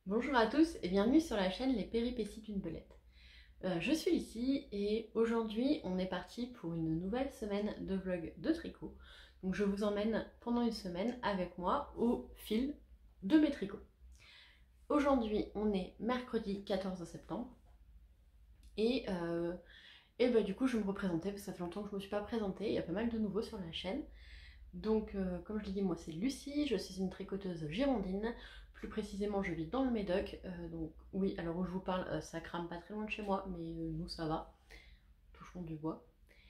Bonjour à tous et bienvenue sur la chaîne Les Péripéties d'une Belette. Je suis Lucie et aujourd'hui on est parti pour une nouvelle semaine de vlog de tricot. Donc je vous emmène pendant une semaine avec moi au fil de mes tricots. Aujourd'hui on est mercredi 14 septembre et du coup je vais me représenter parce que ça fait longtemps que je ne me suis pas présentée, il y a pas mal de nouveaux sur la chaîne. Donc comme je l'ai dit, moi c'est Lucie, je suis une tricoteuse girondine. Plus précisément, je vis dans le Médoc, donc oui, alors où je vous parle, ça crame pas très loin de chez moi, mais nous ça va, touchons du bois.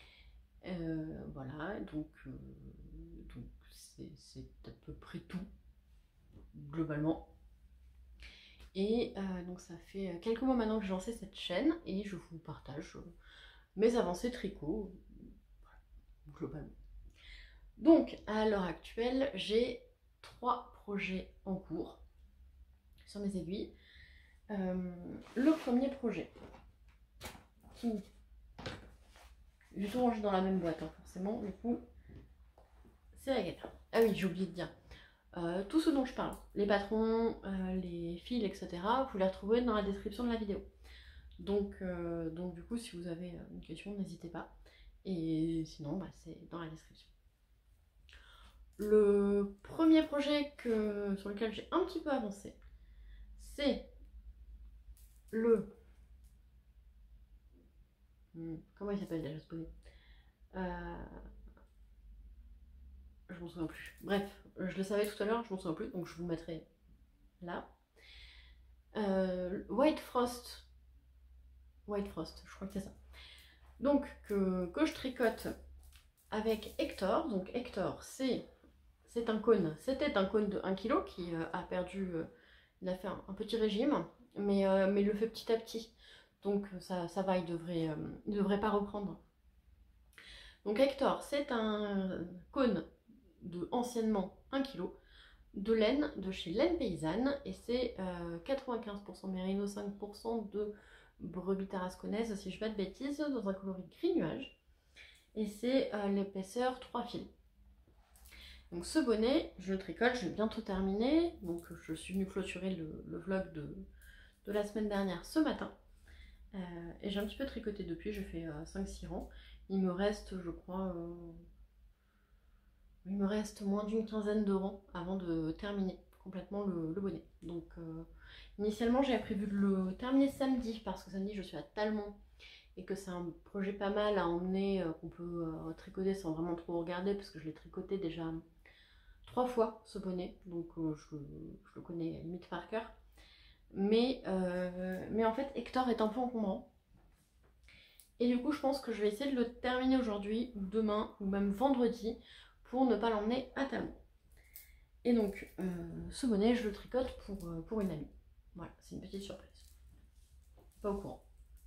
Voilà, donc c'est à peu près tout, globalement. Et donc ça fait quelques mois maintenant que j'ai lancé cette chaîne, et je vous partage mes avancées tricot, globalement. Donc, à l'heure actuelle, j'ai 3 projets en cours sur mes aiguilles. Le premier projet, j'ai tout rangé dans la même boîte, hein, forcément, du coup, c'est la galère. Ah oui, j'ai oublié de dire, tout ce dont je parle, les patrons, les fils, etc., vous les retrouvez dans la description de la vidéo. Donc du coup, si vous avez une question, n'hésitez pas. Et sinon, bah, c'est dans la description. Le premier projet sur lequel j'ai un petit peu avancé, c'est le... Comment il s'appelle déjà ce bonnet? Je m'en souviens plus. Bref, je le savais tout à l'heure, je m'en souviens plus, donc je vous mettrai là. White Frost, je crois que c'est ça. Donc, que je tricote avec Hector. Donc Hector, c'est un cône, c'était un cône de 1 kg qui a perdu, il a fait un petit régime, mais il le fait petit à petit. Donc ça va, il devrait pas reprendre. Donc Hector, c'est un cône de anciennement 1 kg de laine de chez Laine Paysanne, et c'est 95% mérino, 5% de brebis tarasconnaise, si je ne fais pas de bêtises, dans un coloris gris nuage, et c'est l'épaisseur 3 fils. Donc ce bonnet, je le tricote, je vais bientôt terminer, donc je suis venue clôturer le vlog de la semaine dernière ce matin, et j'ai un petit peu tricoté depuis, j'ai fait 5-6 rangs. Il me reste, je crois, il me reste moins d'une quinzaine de rangs avant de terminer complètement le bonnet. Donc initialement j'avais prévu de le terminer samedi, parce que samedi je suis à Talmont et que c'est un projet pas mal à emmener, qu'on peut tricoter sans vraiment trop regarder, parce que je l'ai tricoté déjà 3 fois ce bonnet, donc je le connais limite par cœur. Mais en fait Hector est un peu encombrant. Et du coup je pense que je vais essayer de le terminer aujourd'hui, ou demain, ou même vendredi, pour ne pas l'emmener à Talmont. Et donc ce bonnet je le tricote pour une amie. Voilà, c'est une petite surprise. Pas au courant.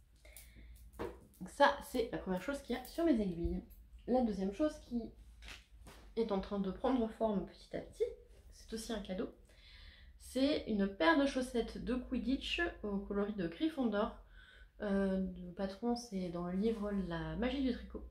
Donc ça c'est la première chose qu'il y a sur mes aiguilles. La deuxième chose qui est en train de prendre forme petit à petit, c'est aussi un cadeau. C'est une paire de chaussettes de Quidditch au coloris de Gryffondor. Le patron, c'est dans le livre La magie du tricot.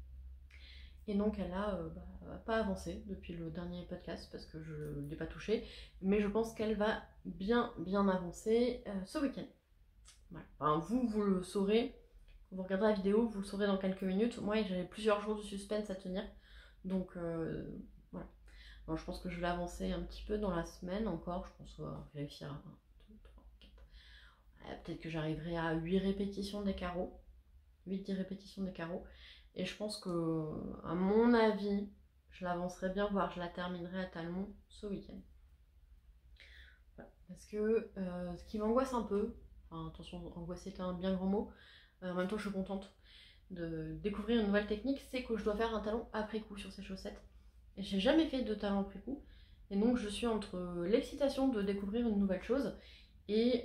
Et donc elle a pas avancé depuis le dernier podcast parce que je ne l'ai pas touchée. Mais je pense qu'elle va bien avancer ce week-end. Voilà. Enfin, vous le saurez. Quand vous regarderez la vidéo, vous le saurez dans quelques minutes. Moi, j'ai plusieurs jours de suspense à tenir. Donc voilà. Bon, je pense que je vais avancer un petit peu dans la semaine encore. Je pense réussir à 1, 2, 3, 4. Peut-être que j'arriverai à 8 répétitions des carreaux. 8-10 répétitions des carreaux. Et je pense que, à mon avis, je l'avancerai bien, voire je la terminerai à Talmont ce week-end. Voilà. Parce que ce qui m'angoisse un peu, enfin attention, angoisser est un bien grand mot, en même temps je suis contente de découvrir une nouvelle technique, c'est que je dois faire un talon après coup sur ces chaussettes. Et j'ai jamais fait de talon après coup. Et donc je suis entre l'excitation de découvrir une nouvelle chose et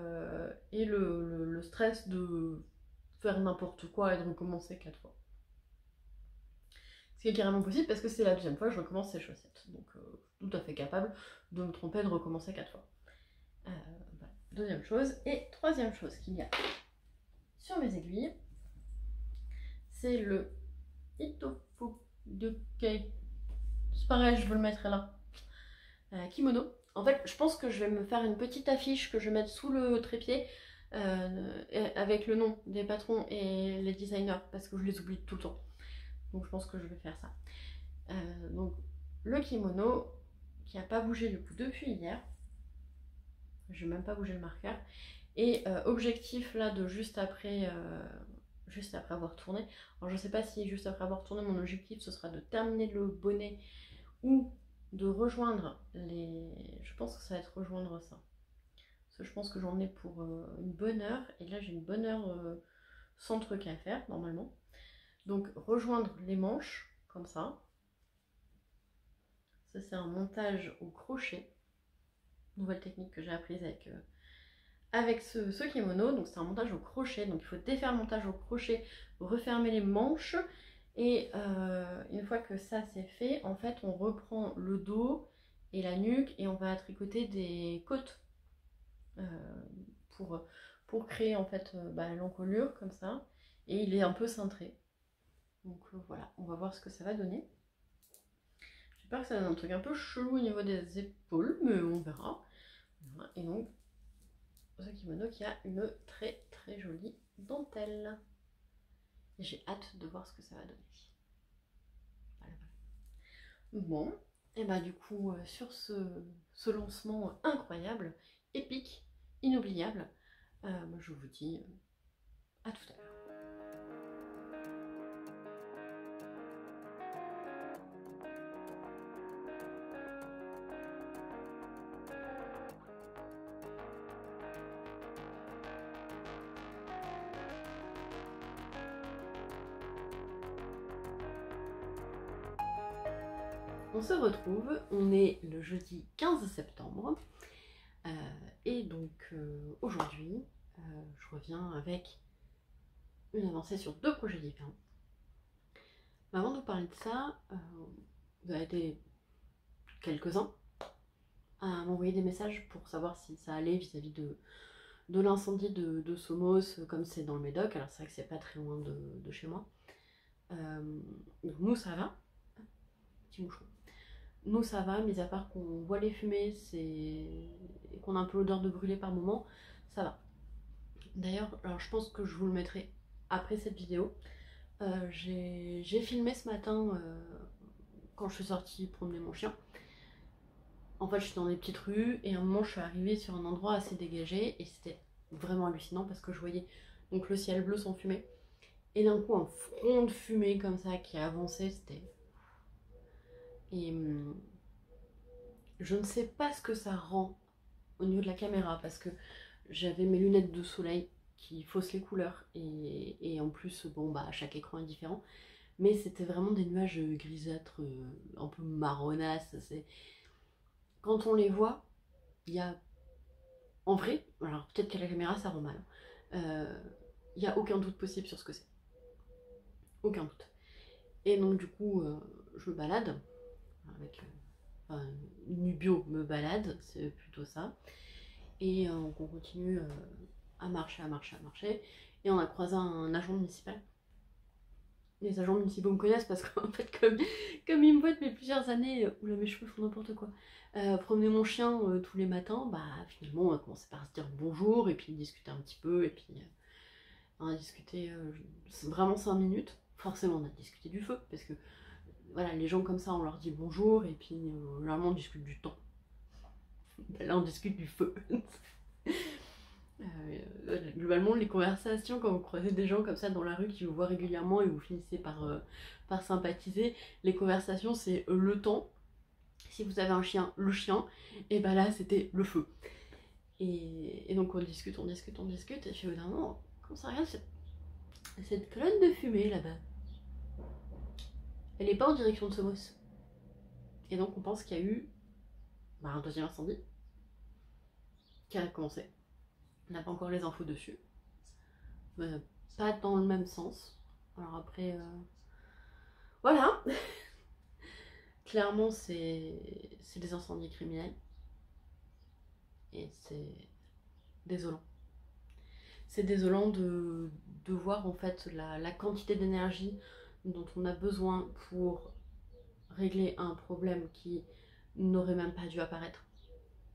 le stress de faire n'importe quoi et de recommencer 4 fois. Ce qui est carrément possible parce que c'est la deuxième fois que je recommence ces chaussettes. Donc tout à fait capable de me tromper et de recommencer 4 fois. Voilà. Deuxième chose. Et troisième chose qu'il y a sur mes aiguilles, c'est le Itofu de Kei. C'est pareil, je vous le mettrai là. Kimono. En fait, je pense que je vais me faire une petite affiche que je vais mettre sous le trépied avec le nom des patrons et les designers parce que je les oublie tout le temps. Donc je pense que je vais faire ça. Donc le kimono qui n'a pas bougé du coup depuis hier. Je vais même pas bouger le marqueur. Et objectif là de juste après avoir tourné. Alors je sais pas si juste après avoir tourné, mon objectif ce sera de terminer le bonnet ou de rejoindre les... Je pense que ça va être rejoindre ça. Parce que je pense que j'en ai pour une bonne heure. Et là j'ai une bonne heure sans truc à faire normalement. Donc rejoindre les manches comme ça. Ça c'est un montage au crochet. Nouvelle technique que j'ai apprise avec ce kimono. Donc c'est un montage au crochet. Donc il faut défaire le montage au crochet, refermer les manches. Et une fois que ça c'est fait, en fait on reprend le dos et la nuque et on va tricoter des côtes pour créer en fait l'encolure comme ça. Et il est un peu cintré. Donc voilà, on va voir ce que ça va donner. J'espère que ça donne un truc un peu chelou au niveau des épaules, mais on verra. Voilà. Et donc ce kimono qui a une très très jolie dentelle. Et j'ai hâte de voir ce que ça va donner. Voilà. Bon, et bah du coup, sur ce lancement incroyable, épique, inoubliable, je vous dis à tout à l'heure. On se retrouve, on est le jeudi 15 septembre et donc aujourd'hui je reviens avec une avancée sur 2 projets différents. Mais avant de vous parler de ça, vous avez été quelques-uns à m'envoyer des messages pour savoir si ça allait vis-à-vis de l'incendie de Somos, comme c'est dans le Médoc. Alors c'est vrai que c'est pas très loin de chez moi. Donc nous ça va, petit moucheron. Nous ça va, mis à part qu'on voit les fumées et qu'on a un peu l'odeur de brûler par moment, ça va. D'ailleurs, alors je pense que je vous le mettrai après cette vidéo. J'ai filmé ce matin quand je suis sortie promener mon chien. En fait, je suis dans des petites rues et à un moment, je suis arrivée sur un endroit assez dégagé et c'était vraiment hallucinant parce que je voyais donc le ciel bleu sans fumée et d'un coup un front de fumée comme ça qui avançait, c'était... Et je ne sais pas ce que ça rend au niveau de la caméra parce que j'avais mes lunettes de soleil qui faussent les couleurs et en plus, bon bah chaque écran est différent, mais c'était vraiment des nuages grisâtres, un peu marronasses. Quand on les voit, il y a... En vrai, alors peut-être qu'à la caméra ça rend mal, il n'y a aucun doute possible sur ce que c'est. Aucun doute. Et donc du coup, je me balade, avec... Nubio me balade, c'est plutôt ça. Et on continue à marcher. Et on a croisé un agent municipal. Les agents municipaux me connaissent parce qu'en fait, comme ils me voient depuis plusieurs années, oula mes cheveux font n'importe quoi, promener mon chien tous les matins, bah finalement on a commencé par se dire bonjour et puis discuter un petit peu. Et puis on a discuté vraiment 5 minutes. Forcément on a discuté du feu parce que voilà, les gens comme ça on leur dit bonjour et puis généralement on discute du temps. Là on discute du feu. Globalement les conversations quand vous croisez des gens comme ça dans la rue qui vous voient régulièrement et vous finissez par sympathiser, les conversations c'est le temps, si vous avez un chien, le chien, et bah là c'était le feu. Et donc on discute et puis au bout d'un moment, comment ça regarde cette colonne de fumée là-bas, elle est pas en direction de Somos. Et donc on pense qu'il y a eu un deuxième incendie qui a commencé. On n'a pas encore les infos dessus. Pas dans le même sens. Alors après, voilà. Clairement, c'est des incendies criminels. Et c'est désolant. C'est désolant de voir en fait la quantité d'énergie dont on a besoin pour régler un problème qui n'aurait même pas dû apparaître.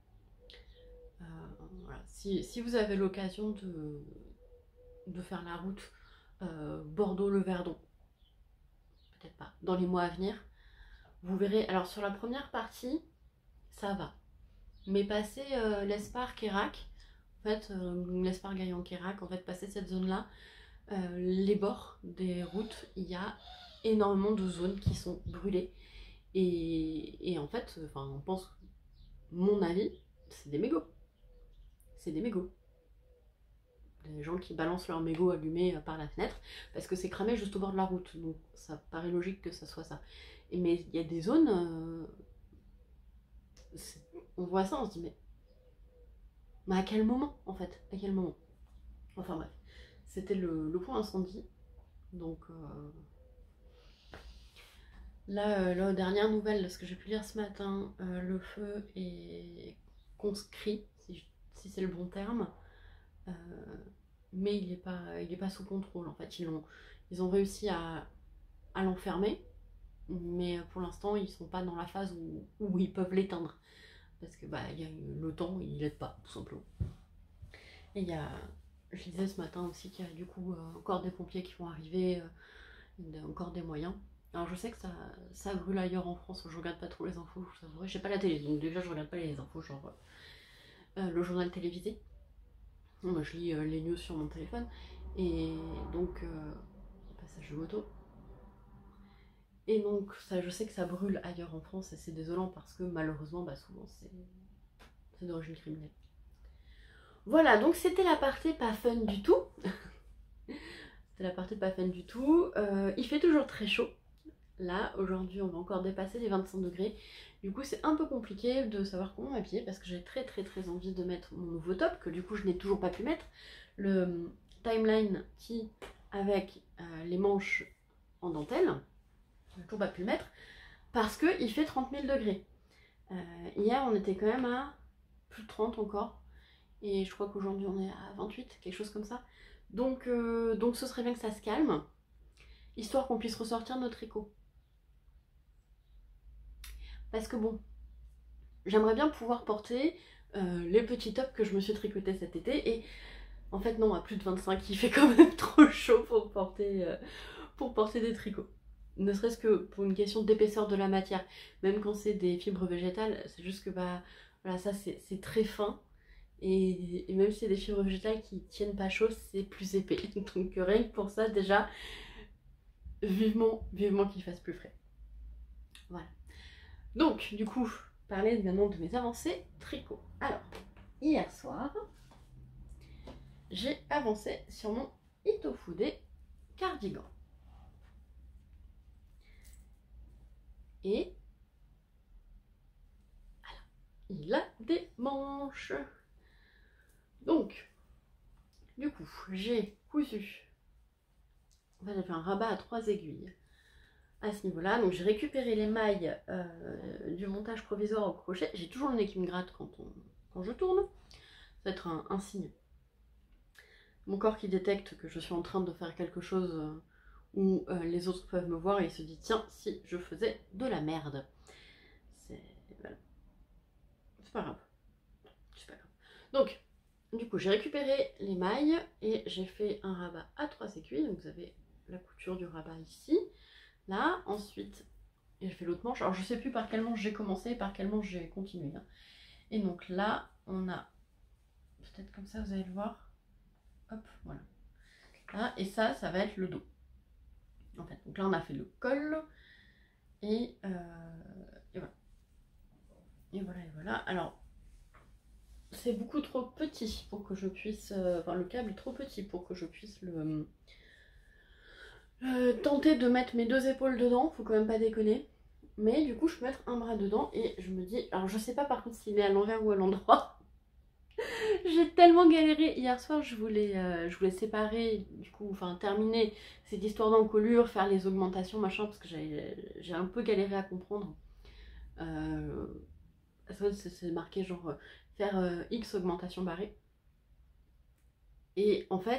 Voilà. Si vous avez l'occasion de faire la route Bordeaux-Le Verdon, peut-être pas, dans les mois à venir, vous verrez, alors sur la première partie, ça va. Mais passer l'Espar-Quérac, en fait, l'Espar-Gaillan-Quérac, en fait, passer cette zone-là, les bords des routes, il y a énormément de zones qui sont brûlées. Et en fait, on pense, mon avis, c'est des mégots. C'est des mégots. Des gens qui balancent leur mégot allumé par la fenêtre, parce que c'est cramé juste au bord de la route. Donc ça paraît logique que ça soit ça. Mais il y a des zones, on voit ça, on se dit, mais à quel moment, en fait? À quel moment? Enfin bref, c'était le point incendie. Donc là, dernière nouvelle, ce que j'ai pu lire ce matin, le feu est conscrit, si c'est le bon terme, mais il est pas sous contrôle. En fait, ils ont réussi à l'enfermer, mais pour l'instant, ils sont pas dans la phase où ils peuvent l'éteindre. Parce que le temps, il aide pas, tout simplement. Et je disais ce matin aussi qu'il y a du coup encore des pompiers qui vont arriver, encore des moyens. Alors je sais que ça brûle ailleurs en France, je regarde pas trop les infos, je t'avouerai, j'ai pas la télé, donc déjà je regarde pas les infos, genre le journal télévisé. Moi je lis les news sur mon téléphone, et donc passage de moto. Et donc ça, je sais que ça brûle ailleurs en France, et c'est désolant parce que malheureusement, souvent c'est d'origine criminelle. Voilà, donc c'était la partie pas fun du tout. C'était la partie pas fun du tout. Il fait toujours très chaud. Là, aujourd'hui, on va encore dépasser les 25 degrés. Du coup, c'est un peu compliqué de savoir comment m'habiller parce que j'ai très envie de mettre mon nouveau top, que du coup, je n'ai toujours pas pu mettre. Le Timeline Tee avec les manches en dentelle. Je n'ai toujours pas pu le mettre parce qu'il fait 30 000 degrés. Hier, on était quand même à plus de 30 encore. Et je crois qu'aujourd'hui, on est à 28, quelque chose comme ça. Donc ce serait bien que ça se calme, histoire qu'on puisse ressortir notre tricot. Parce que bon, j'aimerais bien pouvoir porter les petits tops que je me suis tricotés cet été. Et en fait non, à plus de 25, il fait quand même trop chaud pour porter des tricots. Ne serait-ce que pour une question d'épaisseur de la matière. Même quand c'est des fibres végétales, c'est juste que voilà, ça c'est très fin. Et même si c'est des fibres végétales qui tiennent pas chaud, c'est plus épais. Donc rien que pour ça, déjà, vivement qu'il fasse plus frais. Voilà. Donc, du coup, parler maintenant de mes avancées tricot. Alors, hier soir, j'ai avancé sur mon Itofude cardigan. Et voilà, il a des manches. Donc, du coup, j'ai cousu. En fait, j'ai fait un rabat à 3 aiguilles à ce niveau-là. Donc, j'ai récupéré les mailles du montage provisoire au crochet. J'ai toujours le nez qui me gratte quand je tourne. Ça va être un signe. Mon corps qui détecte que je suis en train de faire quelque chose où les autres peuvent me voir et il se dit tiens, si je faisais de la merde. Voilà. C'est pas grave. C'est pas grave. Donc, du coup, j'ai récupéré les mailles et j'ai fait un rabat à 3 aiguilles. Donc, vous avez la couture du rabat ici. Là, ensuite, j'ai fait l'autre manche. Alors, je sais plus par quelle manche j'ai commencé et par quelle manche j'ai continué. Hein. Et donc là, on a, peut-être comme ça, vous allez le voir. Hop, voilà. Là, et ça va être le dos. En fait, donc là, on a fait le col. Et voilà. Et voilà. Alors, c'est beaucoup trop petit pour que je puisse... le câble est trop petit pour que je puisse tenter de mettre mes 2 épaules dedans. Faut quand même pas déconner. Mais du coup, je peux mettre un bras dedans et je me dis... Alors, je sais pas par contre s'il est à l'envers ou à l'endroit. J'ai tellement galéré. Hier soir, je voulais séparer, du coup, terminer cette histoire d'encolure, faire les augmentations, machin, parce que j'ai un peu galéré à comprendre. C'est marqué genre faire X augmentation barrée. Et en fait,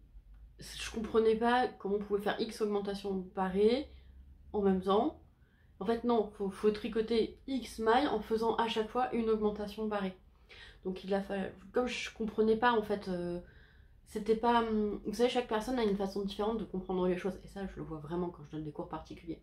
je comprenais pas comment on pouvait faire X augmentation barrée en même temps. En fait non, faut tricoter X mailles en faisant à chaque fois une augmentation barrée. Donc il a fallu, comme je comprenais pas en fait, c'était pas, vous savez chaque personne a une façon différente de comprendre les choses et ça je le vois vraiment quand je donne des cours particuliers.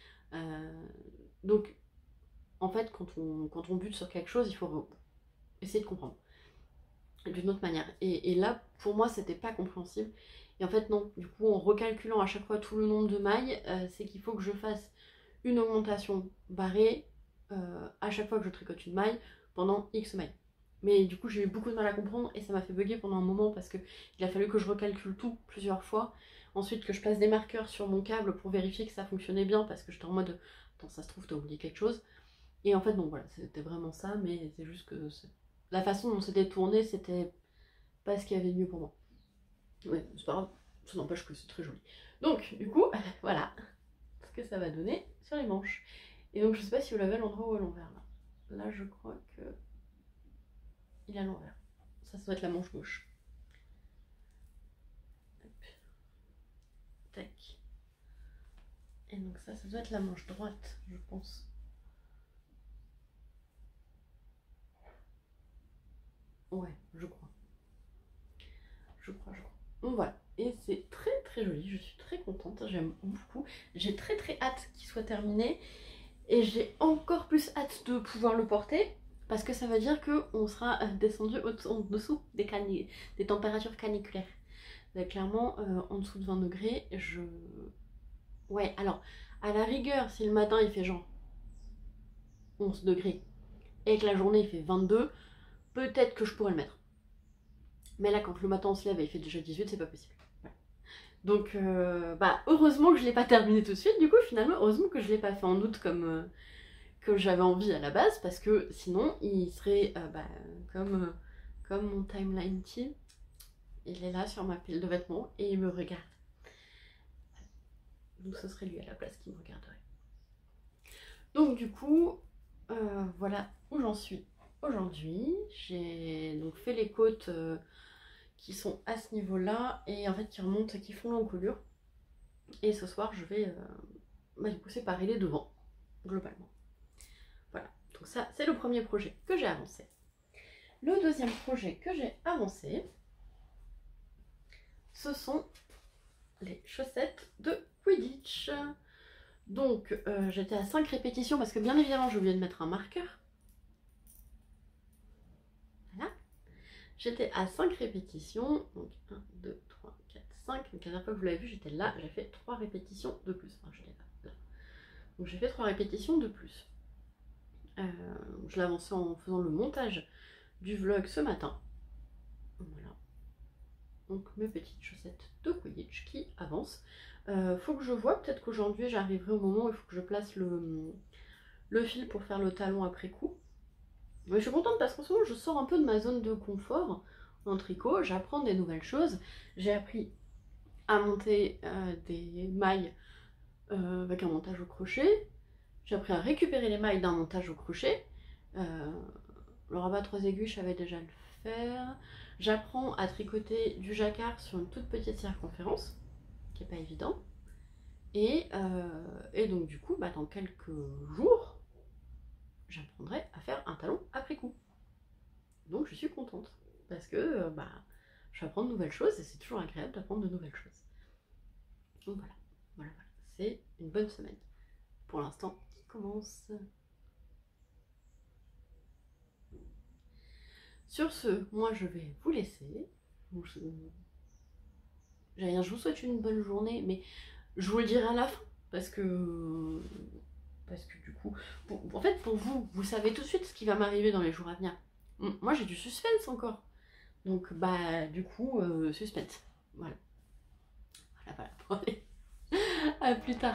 Donc en fait quand on bute sur quelque chose il faut essayer de comprendre d'une autre manière. Et là pour moi c'était pas compréhensible. Et en fait non, du coup en recalculant à chaque fois tout le nombre de mailles, c'est qu'il faut que je fasse une augmentation barrée à chaque fois que je tricote une maille pendant X mailles. Mais du coup j'ai eu beaucoup de mal à comprendre et ça m'a fait bugger pendant un moment parce que il a fallu que je recalcule tout plusieurs fois. Ensuite que je passe des marqueurs sur mon câble pour vérifier que ça fonctionnait bien parce que j'étais en mode attends ça se trouve t'as oublié quelque chose. Et en fait non voilà c'était vraiment ça mais c'est juste que la façon dont c'était tourné c'était pas ce qu'il y avait de mieux pour moi. Ouais c'est pas grave, ça n'empêche que c'est très joli. Donc du coup voilà ce que ça va donner sur les manches. Et donc je sais pas si vous l'avez à l'endroit ou à l'envers là. Là je crois que il est à l'envers. Ça doit être la manche gauche. Hop. Tac. Et donc ça doit être la manche droite, je pense. Ouais, je crois. Je crois. Donc voilà. Et c'est très très joli, je suis très contente, j'aime beaucoup. J'ai très très hâte qu'il soit terminé. Et j'ai encore plus hâte de pouvoir le porter. Parce que ça veut dire qu'on sera descendu en dessous des températures caniculaires. Donc, clairement, en dessous de 20 degrés, Ouais, alors, à la rigueur, si le matin il fait genre 11 degrés et que la journée il fait 22, peut-être que je pourrais le mettre. Mais là, quand le matin on se lève et il fait déjà 18, c'est pas possible. Voilà. Donc, bah, heureusement que je l'ai pas terminé tout de suite, du coup, finalement, heureusement que je l'ai pas fait en août comme j'avais envie à la base, parce que sinon, il serait comme mon timeline tea. Il est là sur ma pile de vêtements et il me regarde. Donc, ce serait lui à la place qui me regarderait. Donc, du coup, voilà où j'en suis aujourd'hui. J'ai donc fait les côtes qui sont à ce niveau-là et en fait qui remontent, qui font l'encolure. Et ce soir, je vais du coup séparer les devants, globalement. Voilà, donc ça, c'est le premier projet que j'ai avancé. Le deuxième projet que j'ai avancé, ce sont les chaussettes de Quidditch. Donc, j'étais à 5 répétitions parce que bien évidemment, j'ai oublié de mettre un marqueur. Voilà. J'étais à 5 répétitions. Donc, 1, 2, 3, 4, 5. Donc, la dernière fois que vous l'avez vu, j'étais là. J'ai fait 3 répétitions de plus. Enfin, j'étais là. Donc, j'ai fait 3 répétitions de plus. Je l'ai avancé en faisant le montage du vlog ce matin. Voilà. Donc, mes petites chaussettes de Quidditch qui avancent. Faut que je vois, peut-être qu'aujourd'hui j'arriverai au moment où il faut que je place le fil pour faire le talon après coup. Mais je suis contente parce qu'en ce moment je sors un peu de ma zone de confort en tricot, j'apprends des nouvelles choses. J'ai appris à monter des mailles avec un montage au crochet. J'ai appris à récupérer les mailles d'un montage au crochet. Le rabat 3 aiguilles, je savais déjà le faire. J'apprends à tricoter du jacquard sur une toute petite circonférence, qui n'est pas évident. Et donc du coup, dans quelques jours, j'apprendrai à faire un talon après coup. Donc je suis contente, parce que je vais apprendre de nouvelles choses et c'est toujours agréable d'apprendre de nouvelles choses. Donc voilà. C'est une bonne semaine, pour l'instant, qui commence. Sur ce, moi je vais vous laisser. Je vous souhaite une bonne journée, mais je vous le dirai à la fin, parce que du coup, en fait pour vous, vous savez tout de suite ce qui va m'arriver dans les jours à venir. Moi j'ai du suspense encore, donc du coup, suspense. Voilà. Bon, allez. À plus tard.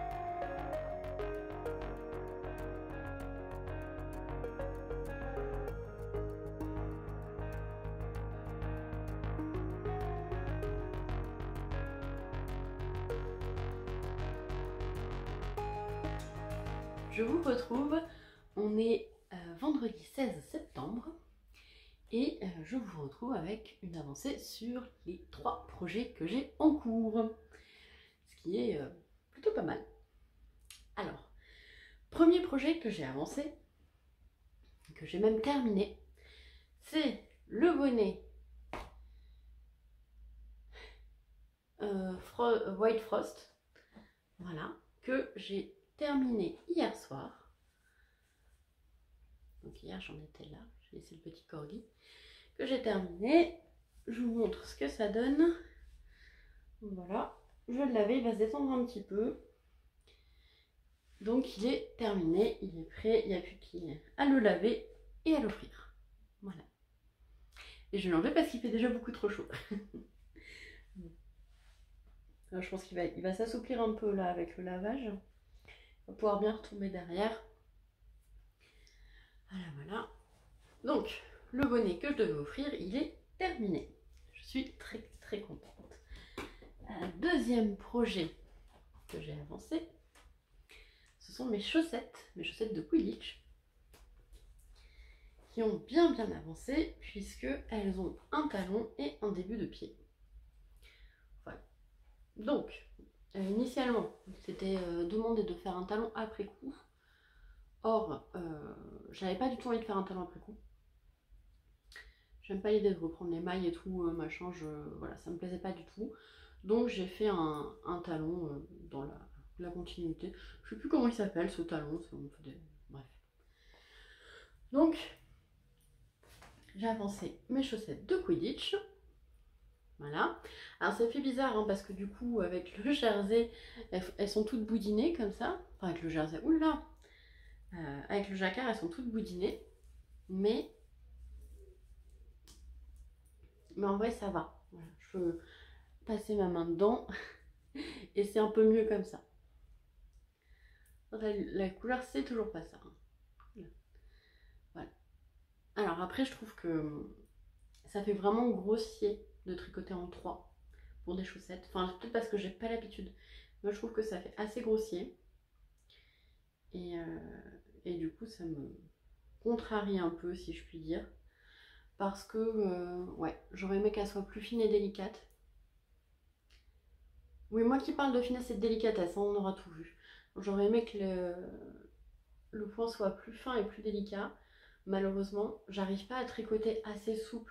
Je vous retrouve, on est vendredi 16 septembre et je vous retrouve avec une avancée sur les 3 projets que j'ai en cours, ce qui est plutôt pas mal. Alors, Premier projet que j'ai avancé, que j'ai même terminé, c'est le bonnet White Frost, voilà, que j'ai terminé hier soir. Donc hier j'en étais là, j'ai laissé le petit corgi, que j'ai terminé. Je vous montre ce que ça donne. Voilà, je vais le laver, il va se détendre un petit peu. Donc il est terminé, il est prêt, il n'y a plus qu'à le laver et à l'offrir. Voilà. Et je vais l'enlever parce qu'il fait déjà beaucoup trop chaud. Alors, je pense qu'il va s'assouplir un peu là avec le lavage. Il va pouvoir bien retomber derrière. Voilà, voilà. Donc, le bonnet que je devais offrir, il est terminé. Je suis très très contente. Deuxième projet que j'ai avancé, ce sont mes chaussettes de Quidditch, qui ont bien avancé puisque elles ont un talon et un début de pied. Voilà. Donc, initialement, c'était demandé de faire un talon après coup. Or, j'avais pas du tout envie de faire un talon après coup. J'aime pas l'idée de reprendre les mailles et tout, machin, voilà, ça me plaisait pas du tout. Donc j'ai fait un talon dans la continuité. Je sais plus comment il s'appelle ce talon, bref. Donc, j'ai avancé mes chaussettes de Quidditch. Voilà. Alors ça fait bizarre hein, parce que du coup avec le jersey, elles sont toutes boudinées comme ça. Enfin avec le jersey, oula avec le jacquard elles sont toutes boudinées. Mais en vrai ça va. Voilà. Je peux passer ma main dedans et c'est un peu mieux comme ça. La couleur c'est toujours pas ça. Hein. Voilà. Alors après je trouve que ça fait vraiment grossier de tricoter en 3 pour des chaussettes. Enfin peut-être parce que j'ai pas l'habitude. Moi je trouve que ça fait assez grossier. Et du coup ça me contrarie un peu si je puis dire. Parce que ouais, j'aurais aimé qu'elle soit plus fine et délicate. Oui, moi qui parle de finesse et de délicatesse, on aura tout vu. J'aurais aimé que le point soit plus fin et plus délicat. Malheureusement, j'arrive pas à tricoter assez souple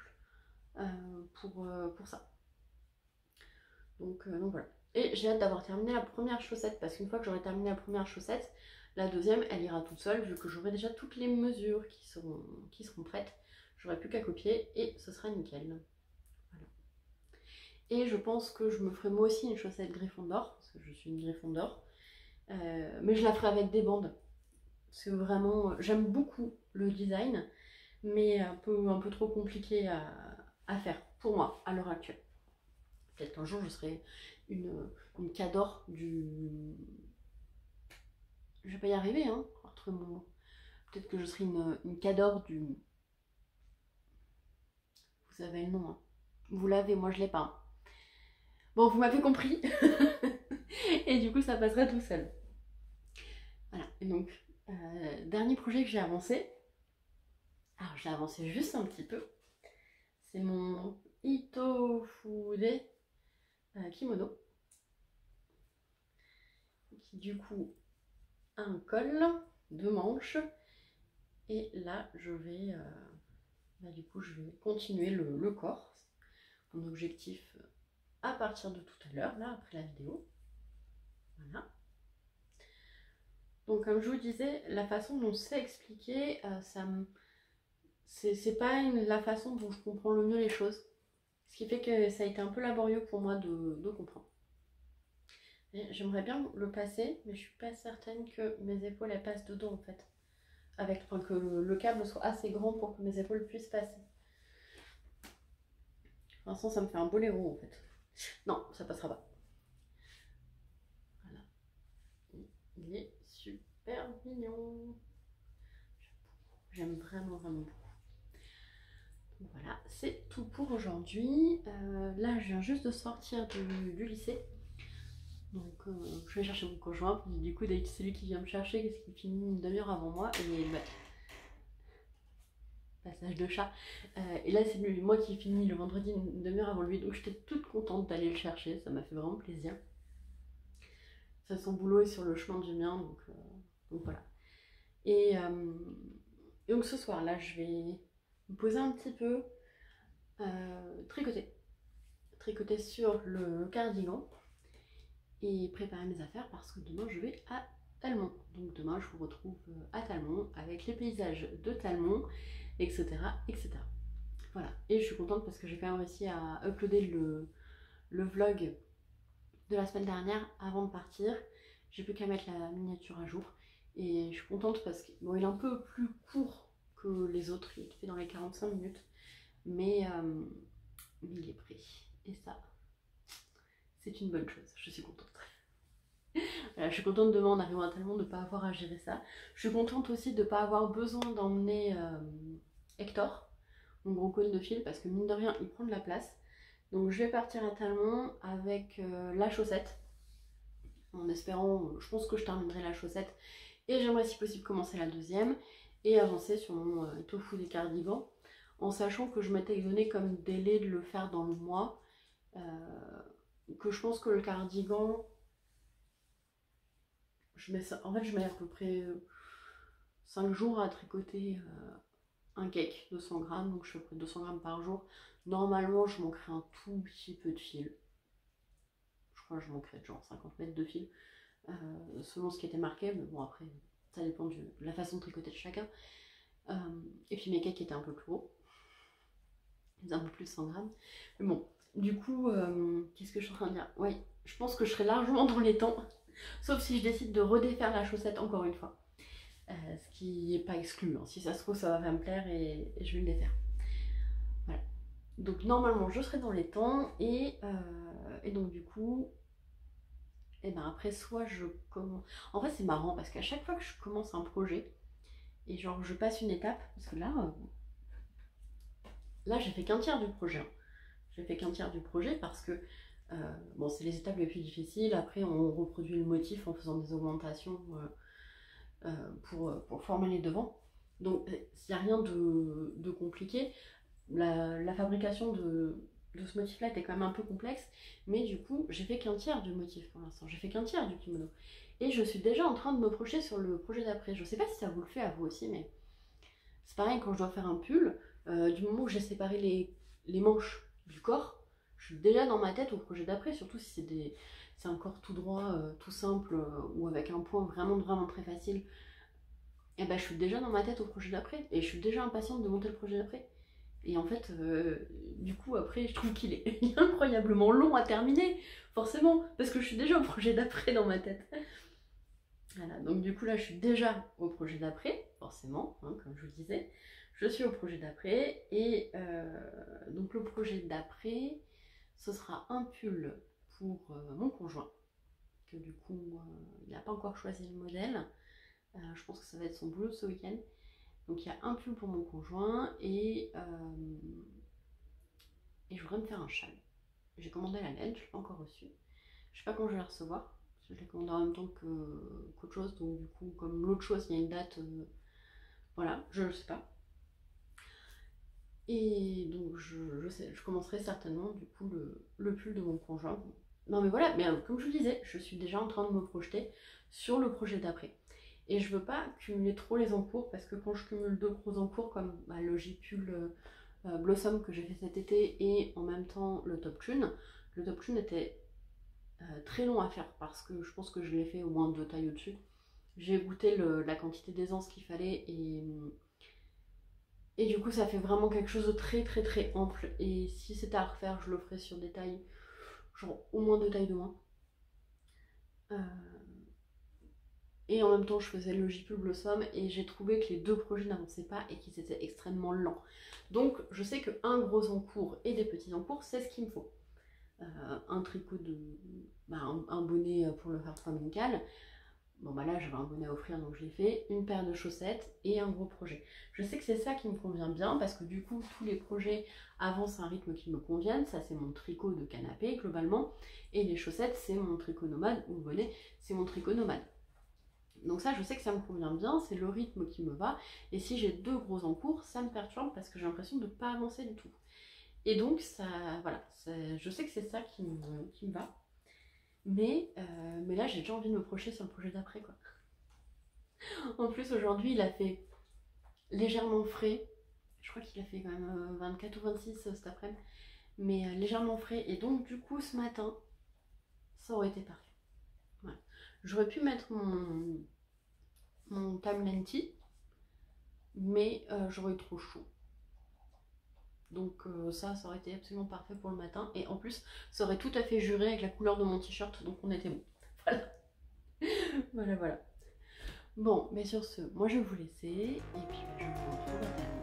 pour ça. Donc voilà. Et j'ai hâte d'avoir terminé la première chaussette parce qu'une fois que j'aurai terminé la première chaussette, la deuxième elle ira toute seule vu que j'aurai déjà toutes les mesures qui seront prêtes. J'aurai plus qu'à copier et ce sera nickel. Voilà. Et je pense que je me ferai moi aussi une chaussette Gryffondor parce que je suis une Gryffondor. Mais je la ferai avec des bandes. C'est vraiment, j'aime beaucoup le design, mais un peu trop compliqué à faire pour moi à l'heure actuelle. Peut-être qu'un jour je serai une Cador du... Je vais pas y arriver, hein, peut-être que je serai une Cador du... Vous avez le nom, hein. Vous l'avez, moi je l'ai pas. Bon, vous m'avez compris. Et du coup ça passerait tout seul. Voilà, et donc, dernier projet que j'ai avancé. Alors j'ai avancé juste un petit peu. C'est mon Itofude kimono, qui du coup a un col, 2 manches, et là je vais du coup je vais continuer le corps, mon objectif à partir de tout à l'heure, là après la vidéo. Voilà. Donc comme je vous disais, la façon dont c'est expliqué, c'est pas la façon dont je comprends le mieux les choses, ce qui fait que ça a été un peu laborieux pour moi de comprendre. J'aimerais bien le passer, mais je suis pas certaine que mes épaules elles passent dedans en fait. Enfin, que le câble soit assez grand pour que mes épaules puissent passer. Pour l'instant, ça me fait un boléro en fait. Non, ça passera pas. Voilà. Il est super mignon. J'aime vraiment beaucoup. Donc voilà, c'est tout pour aujourd'hui. Là, je viens juste de sortir du lycée. Donc je vais chercher mon conjoint, puis du coup c'est lui qui vient me chercher, parce qu'il finit une demi-heure avant moi, et bah, passage de chat. Et là c'est moi qui finis le vendredi une demi-heure avant lui, donc j'étais toute contente d'aller le chercher, ça m'a fait vraiment plaisir. Ça, son boulot est sur le chemin du mien, donc voilà. Et donc ce soir là je vais me poser un petit peu, tricoter sur le cardigan et préparer mes affaires parce que demain je vais à Talmont. Donc demain je vous retrouve à Talmont avec les paysages de Talmont, etc. etc. Voilà, et je suis contente parce que j'ai quand même réussi à uploader le vlog de la semaine dernière avant de partir. J'ai plus qu'à mettre la miniature à jour. Et je suis contente parce qu'il est un peu plus court que les autres. Il est fait dans les 45 minutes. Mais il est prêt. Et ça, c'est une bonne chose. Je suis contente. Voilà, je suis contente demain en arrivant à Talmont de ne pas avoir à gérer ça. Je suis contente aussi de ne pas avoir besoin d'emmener Hector, mon gros cône de fil, parce que mine de rien, il prend de la place. Donc je vais partir à Talmont avec la chaussette. En espérant, je pense que je terminerai la chaussette. Et j'aimerais si possible commencer la deuxième. Et avancer sur mon tofu des cardigans. En sachant que je m'étais donné comme délai de le faire dans le mois. Que je pense que le cardigan... En fait, je mets à peu près 5 jours à tricoter un cake de 100 grammes. Donc je fais à peu près 200 grammes par jour. Normalement, je manquerai un tout petit peu de fil. Je crois que je manquerai de genre 50 mètres de fil. Selon ce qui était marqué. Mais bon, après, ça dépend de la façon de tricoter de chacun. Et puis mes cakes étaient un peu plus gros. Ils faisaient un peu plus de 100 grammes. Mais bon, du coup, qu'est-ce que je suis en train de dire? Oui, je pense que je serai largement dans les temps. Sauf si je décide de redéfaire la chaussette encore une fois. Ce qui n'est pas exclu. Hein. Si ça se trouve, ça va me plaire et je vais le défaire. Voilà. Donc normalement, je serai dans les temps. Et donc du coup, et ben après, soit je commence... En fait, c'est marrant parce qu'à chaque fois que je commence un projet, et genre je passe une étape, parce que là j'ai fait qu'un tiers du projet. Hein. J'ai fait qu'un tiers du projet parce que bon, c'est les étapes les plus difficiles. Après, on reproduit le motif en faisant des augmentations pour former les devants. Donc, il n'y a rien de compliqué. La fabrication de ce motif-là était quand même un peu complexe, mais du coup, j'ai fait qu'un tiers du motif pour l'instant. J'ai fait qu'un tiers du kimono. Et je suis déjà en train de me projeter sur le projet d'après. Je sais pas si ça vous le fait à vous aussi, mais c'est pareil quand je dois faire un pull. Du moment où j'ai séparé les manches du corps, je suis déjà dans ma tête au projet d'après, surtout si c'est un corps tout droit, tout simple, ou avec un point vraiment très facile. Et ben je suis déjà dans ma tête au projet d'après, et je suis déjà impatiente de monter le projet d'après. Et en fait, du coup, après, je trouve qu'il est incroyablement long à terminer, forcément, parce que je suis déjà au projet d'après dans ma tête. Voilà, donc du coup là je suis déjà au projet d'après, forcément, hein, comme je vous disais. Je suis au projet d'après, et donc le projet d'après, ce sera un pull pour mon conjoint, que du coup il n'a pas encore choisi le modèle. Je pense que ça va être son boulot ce week-end. Donc il y a un pull pour mon conjoint, et je voudrais me faire un châle. J'ai commandé la laine, je ne l'ai pas encore reçue. Je sais pas quand je vais la recevoir. Je l'ai commandé en même temps qu'autre chose, donc du coup, comme l'autre chose, il y a une date, voilà, je ne sais pas. Et donc, je commencerai certainement, du coup, le pull de mon conjoint. Non, mais voilà, mais comme je vous disais, je suis déjà en train de me projeter sur le projet d'après. Et je veux pas cumuler trop les encours, parce que quand je cumule deux gros encours, comme le J-pull Blossom que j'ai fait cet été, et en même temps le Top Tune était très long à faire parce que je pense que je l'ai fait au moins 2 tailles au-dessus. J'ai goûté la quantité d'aisance qu'il fallait, et du coup ça fait vraiment quelque chose de très ample, et si c'était à refaire je le ferais sur des tailles genre au moins 2 tailles de moins. Et en même temps je faisais le J-pull Blossom, et j'ai trouvé que les deux projets n'avançaient pas et qu'ils étaient extrêmement lents. Donc je sais qu'un gros encours et des petits encours c'est ce qu'il me faut. Un tricot un bonnet pour le faire amical. Bon bah là j'avais un bonnet à offrir donc je l'ai fait, une paire de chaussettes et un gros projet. Je sais que c'est ça qui me convient bien parce que du coup tous les projets avancent à un rythme qui me convienne. Ça c'est mon tricot de canapé globalement, et les chaussettes c'est mon tricot nomade, ou le bonnet c'est mon tricot nomade. Donc ça je sais que ça me convient bien, c'est le rythme qui me va, et si j'ai deux gros encours ça me perturbe parce que j'ai l'impression de ne pas avancer du tout. Et donc, voilà, je sais que c'est ça qui me va. Mais là, j'ai déjà envie de me projeter sur le projet d'après, quoi. En plus, aujourd'hui, il a fait légèrement frais. Je crois qu'il a fait quand même 24 ou 26 cet après-midi. Mais légèrement frais. Et donc, du coup, ce matin, ça aurait été parfait. Voilà. J'aurais pu mettre mon timeline tea, mais j'aurais eu trop chaud. Donc ça aurait été absolument parfait pour le matin. Et en plus, ça aurait tout à fait juré avec la couleur de mon t-shirt. Donc on était bon. Voilà. Voilà, voilà. Bon, mais sur ce, moi je vais vous laisser. Et puis je vous retrouve à table.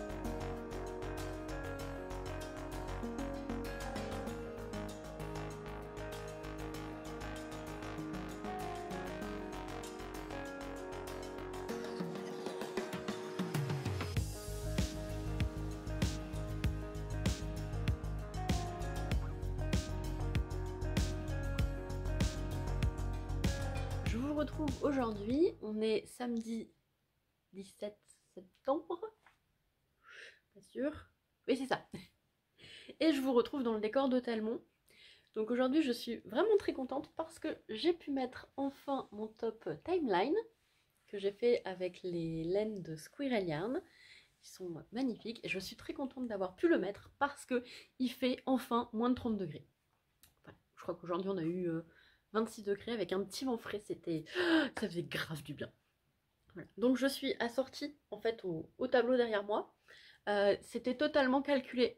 Je vous retrouve aujourd'hui. On est samedi 17 septembre. Pas sûr. Oui, c'est ça. Et je vous retrouve dans le décor de Talmont. Donc aujourd'hui, je suis vraiment très contente parce que j'ai pu mettre enfin mon top timeline que j'ai fait avec les laines de Squirrel Yarn. Ils sont magnifiques et je suis très contente d'avoir pu le mettre parce que il fait enfin moins de 30 degrés. Enfin, je crois qu'aujourd'hui on a eu 26 degrés avec un petit vent frais, c'était ça faisait grave du bien. Voilà. Donc je suis assortie en fait au tableau derrière moi. C'était totalement calculé.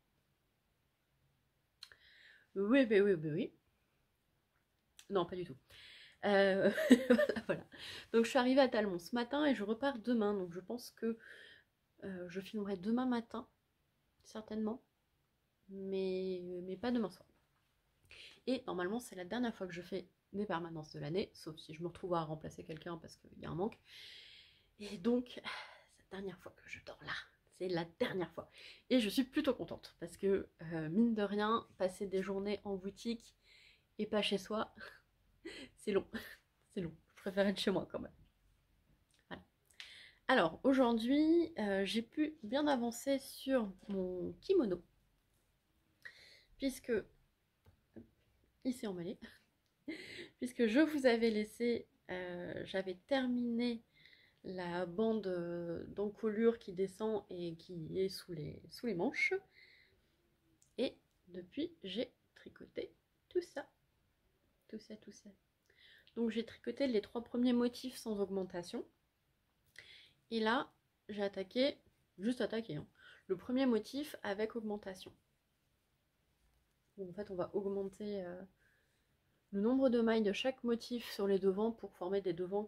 Oui, oui, oui, oui, oui. Non, pas du tout. Voilà, voilà. Donc je suis arrivée à Talmont ce matin et je repars demain. Donc je pense que je filmerai demain matin, certainement, mais pas demain soir. Et normalement, c'est la dernière fois que je fais des permanences de l'année, sauf si je me retrouve à remplacer quelqu'un parce qu'il y a un manque. Et donc, c'est la dernière fois que je dors là. C'est la dernière fois. Et je suis plutôt contente parce que, mine de rien, passer des journées en boutique et pas chez soi, c'est long. C'est long. Je préfère être chez moi quand même. Voilà. Alors, aujourd'hui, j'ai pu bien avancer sur mon kimono. Puisque, il s'est emballé. Puisque je vous avais laissé, j'avais terminé la bande d'encolure qui descend et qui est sous les manches. Et depuis, j'ai tricoté tout ça. Tout ça, tout ça. Donc j'ai tricoté les 3 premiers motifs sans augmentation. Et là, j'ai attaqué, juste attaqué, hein, le premier motif avec augmentation. Donc, en fait, on va augmenter le nombre de mailles de chaque motif sur les devants pour former des devants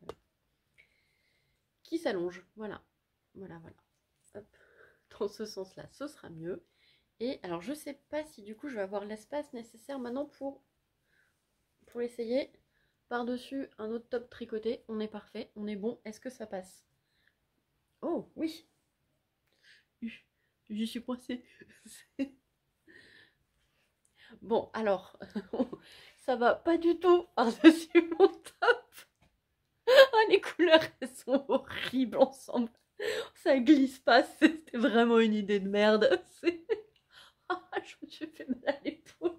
qui s'allongent. Voilà, voilà, voilà. Hop. Dans ce sens-là, ce sera mieux. Et alors, je sais pas si du coup, je vais avoir l'espace nécessaire maintenant pour essayer. Par-dessus, un autre top tricoté. On est parfait, on est bon. Est-ce que ça passe? Oh, oui. J'y suis coincée. Bon, alors, ça va pas du tout par-dessus mon top. Ah, les couleurs, elles sont horribles ensemble. Ça glisse pas, c'était vraiment une idée de merde. Ah, je me suis fait mal à l'épaule.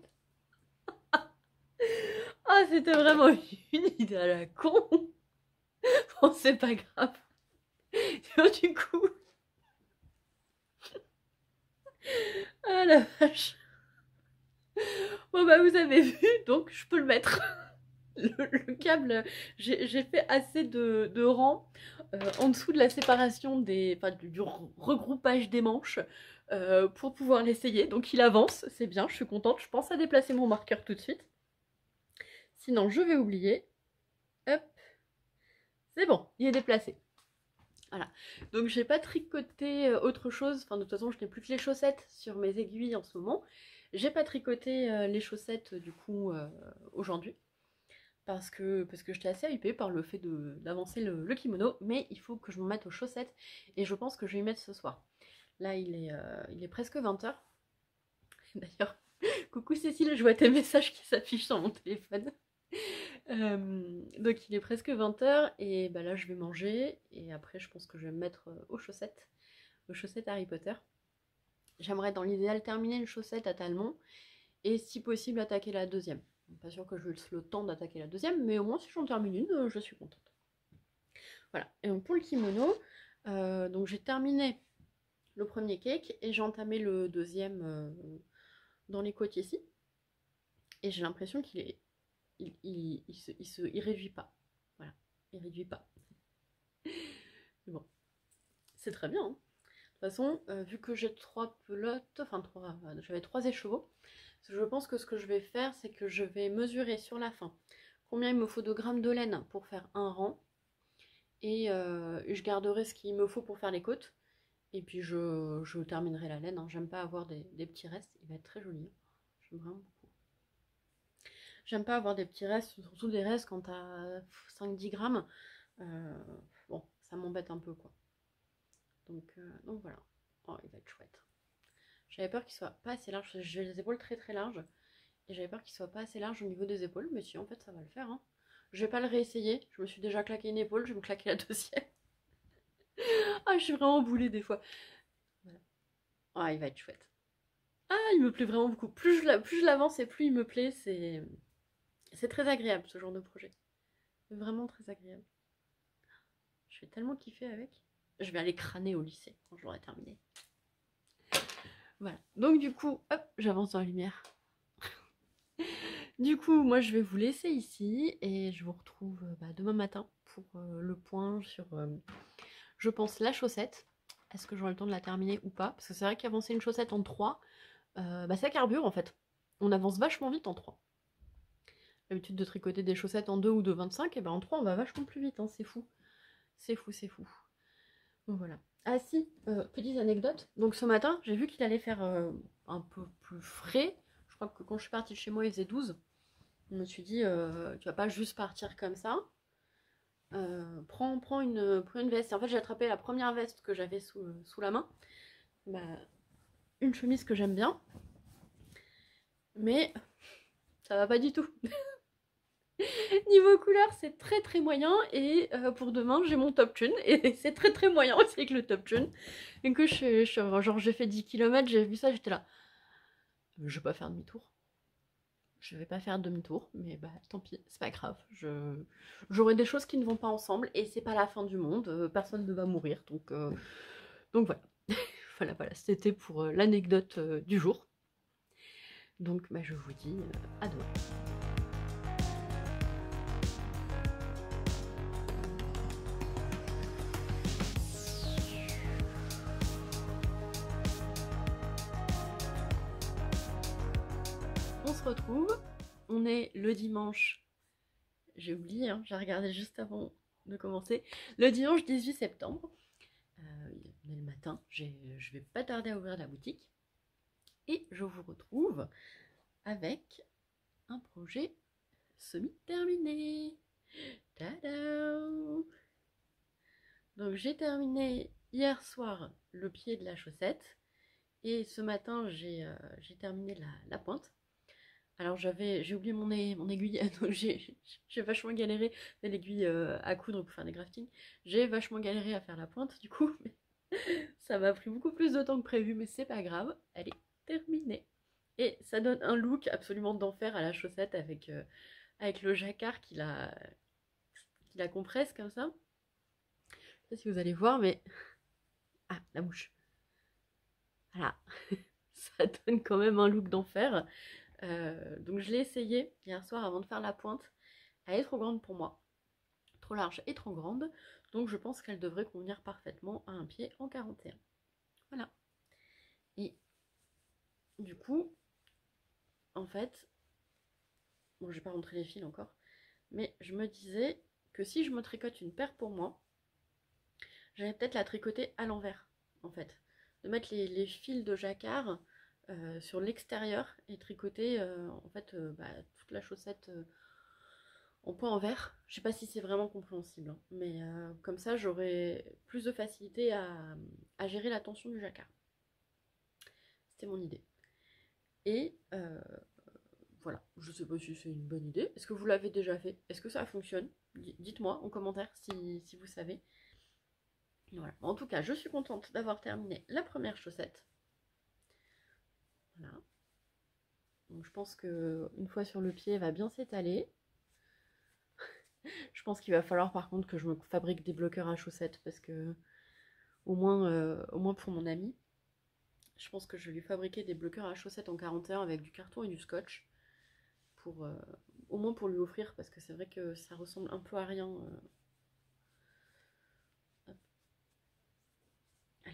Ah, c'était vraiment une idée à la con. Bon, c'est pas grave. Du coup... Ah la vache. Bon bah vous avez vu, donc je peux le mettre. Le câble, j'ai fait assez de rang en dessous de la séparation du regroupage des manches pour pouvoir l'essayer. Donc il avance, c'est bien, je suis contente. Je pense à déplacer mon marqueur tout de suite. Sinon je vais oublier. Hop, c'est bon, il est déplacé. Voilà, donc j'ai pas tricoté autre chose. Enfin de toute façon je n'ai plus que les chaussettes sur mes aiguilles en ce moment. J'ai pas tricoté les chaussettes du coup aujourd'hui. Parce que j'étais assez hypée par le fait d'avancer le kimono, mais il faut que je me mette aux chaussettes, et je pense que je vais y mettre ce soir. Là, il est presque 20h. D'ailleurs, coucou Cécile, je vois tes messages qui s'affichent sur mon téléphone. Donc il est presque 20h, et bah là je vais manger, et après je pense que je vais me mettre aux chaussettes Harry Potter. J'aimerais dans l'idéal terminer une chaussette à Talmont, et si possible attaquer la deuxième. Pas sûr que je laisse le temps d'attaquer la deuxième, mais au moins si j'en termine une, je suis contente. Voilà, et donc pour le kimono, donc j'ai terminé le premier cake et j'ai entamé le deuxième dans les côtes ici. Et j'ai l'impression qu'il est, il réduit pas. Voilà, il réduit pas. Mais bon, c'est très bien. Hein. De toute façon, vu que j'ai 3 pelotes, enfin j'avais 3 écheveaux, je pense que ce que je vais faire, c'est que je vais mesurer sur la fin combien il me faut de grammes de laine pour faire un rang. Et je garderai ce qu'il me faut pour faire les côtes. Et puis je terminerai la laine. Hein. J'aime pas avoir des petits restes. Il va être très joli. Hein. J'aime vraiment beaucoup. J'aime pas avoir des petits restes, surtout des restes quand t'as 5-10 grammes. Bon, ça m'embête un peu quoi. Donc voilà. Oh, il va être chouette. J'avais peur qu'il soit pas assez large. J'ai les épaules très très larges. Et j'avais peur qu'il soit pas assez large au niveau des épaules. Mais si, en fait, ça va le faire. Hein. Je vais pas le réessayer. Je me suis déjà claqué une épaule. Je vais me claquer la deuxième. Ah, je suis vraiment boulée des fois. Voilà. Ah, il va être chouette. Ah, il me plaît vraiment beaucoup. Plus je l'avance et plus il me plaît. C'est très agréable ce genre de projet. Vraiment très agréable. Je vais tellement kiffer avec. Je vais aller crâner au lycée quand je l'aurai terminé. Voilà. Donc du coup, hop, j'avance dans la lumière. Du coup, moi je vais vous laisser ici et je vous retrouve demain matin pour le point sur, je pense, la chaussette. Est-ce que j'aurai le temps de la terminer ou pas? Parce que c'est vrai qu'avancer une chaussette en 3, ça carbure en fait. On avance vachement vite en 3. L'habitude de tricoter des chaussettes en 2 ou de 25, et ben en 3 on va vachement plus vite, hein, c'est fou. C'est fou, c'est fou. Donc voilà. Ah si, petite anecdote. Donc ce matin, j'ai vu qu'il allait faire un peu plus frais. Je crois que quand je suis partie de chez moi, il faisait 12. Je me suis dit, tu vas pas juste partir comme ça. Prends une veste. Et en fait, j'ai attrapé la première veste que j'avais sous la main. Bah, une chemise que j'aime bien. Mais ça va pas du tout. Niveau couleur, c'est très très moyen. Et pour demain, j'ai mon top tune. Et c'est très très moyen aussi avec le top tune. Et que genre, j'ai fait 10 km, j'ai vu ça, j'étais là. Je vais pas faire demi-tour. Je vais pas faire demi-tour, mais bah tant pis, c'est pas grave. J'aurai des choses qui ne vont pas ensemble et c'est pas la fin du monde. Personne ne va mourir, donc voilà. Voilà, c'était pour l'anecdote du jour. Donc bah, je vous dis à demain. On se retrouve, on est le dimanche, j'ai oublié, hein, j'ai regardé juste avant de commencer, le dimanche 18 septembre. On est le matin, je vais pas tarder à ouvrir la boutique. Et je vous retrouve avec un projet semi-terminé. Tada! Donc j'ai terminé hier soir le pied de la chaussette. Et ce matin, j'ai terminé la pointe. Alors j'ai oublié mon aiguille, donc j'ai vachement galéré de l'aiguille à coudre pour faire des graftings. J'ai vachement galéré à faire la pointe du coup, mais ça m'a pris beaucoup plus de temps que prévu, mais c'est pas grave, elle est terminée. Et ça donne un look absolument d'enfer à la chaussette avec le jacquard qui la compresse comme ça. Je sais pas si vous allez voir, mais... Ah, la mouche. Voilà. Ça donne quand même un look d'enfer. Donc je l'ai essayé hier soir avant de faire la pointe. Elle est trop grande pour moi. Trop large et trop grande. Donc je pense qu'elle devrait convenir parfaitement à un pied en 41. Voilà. Et du coup, en fait, bon, je vais pas rentrer les fils encore, mais je me disais que si je me tricote une paire pour moi, j'allais peut-être la tricoter à l'envers, en fait. De mettre les fils de jacquard sur l'extérieur et tricoter en fait toute la chaussette en point envers. Je sais pas si c'est vraiment compréhensible, hein, mais comme ça j'aurai plus de facilité à gérer la tension du jacquard. C'était mon idée. Et voilà, je sais pas si c'est une bonne idée. Est-ce que vous l'avez déjà fait? Est-ce que ça fonctionne? Dites-moi en commentaire si vous savez. Voilà. En tout cas, je suis contente d'avoir terminé la première chaussette. Voilà. Donc je pense que une fois sur le pied, elle va bien s'étaler. Je pense qu'il va falloir par contre que je me fabrique des bloqueurs à chaussettes parce que au moins pour mon ami, je pense que je vais lui fabriquer des bloqueurs à chaussettes en 41 avec du carton et du scotch pour au moins pour lui offrir parce que c'est vrai que ça ressemble un peu à rien. Voilà.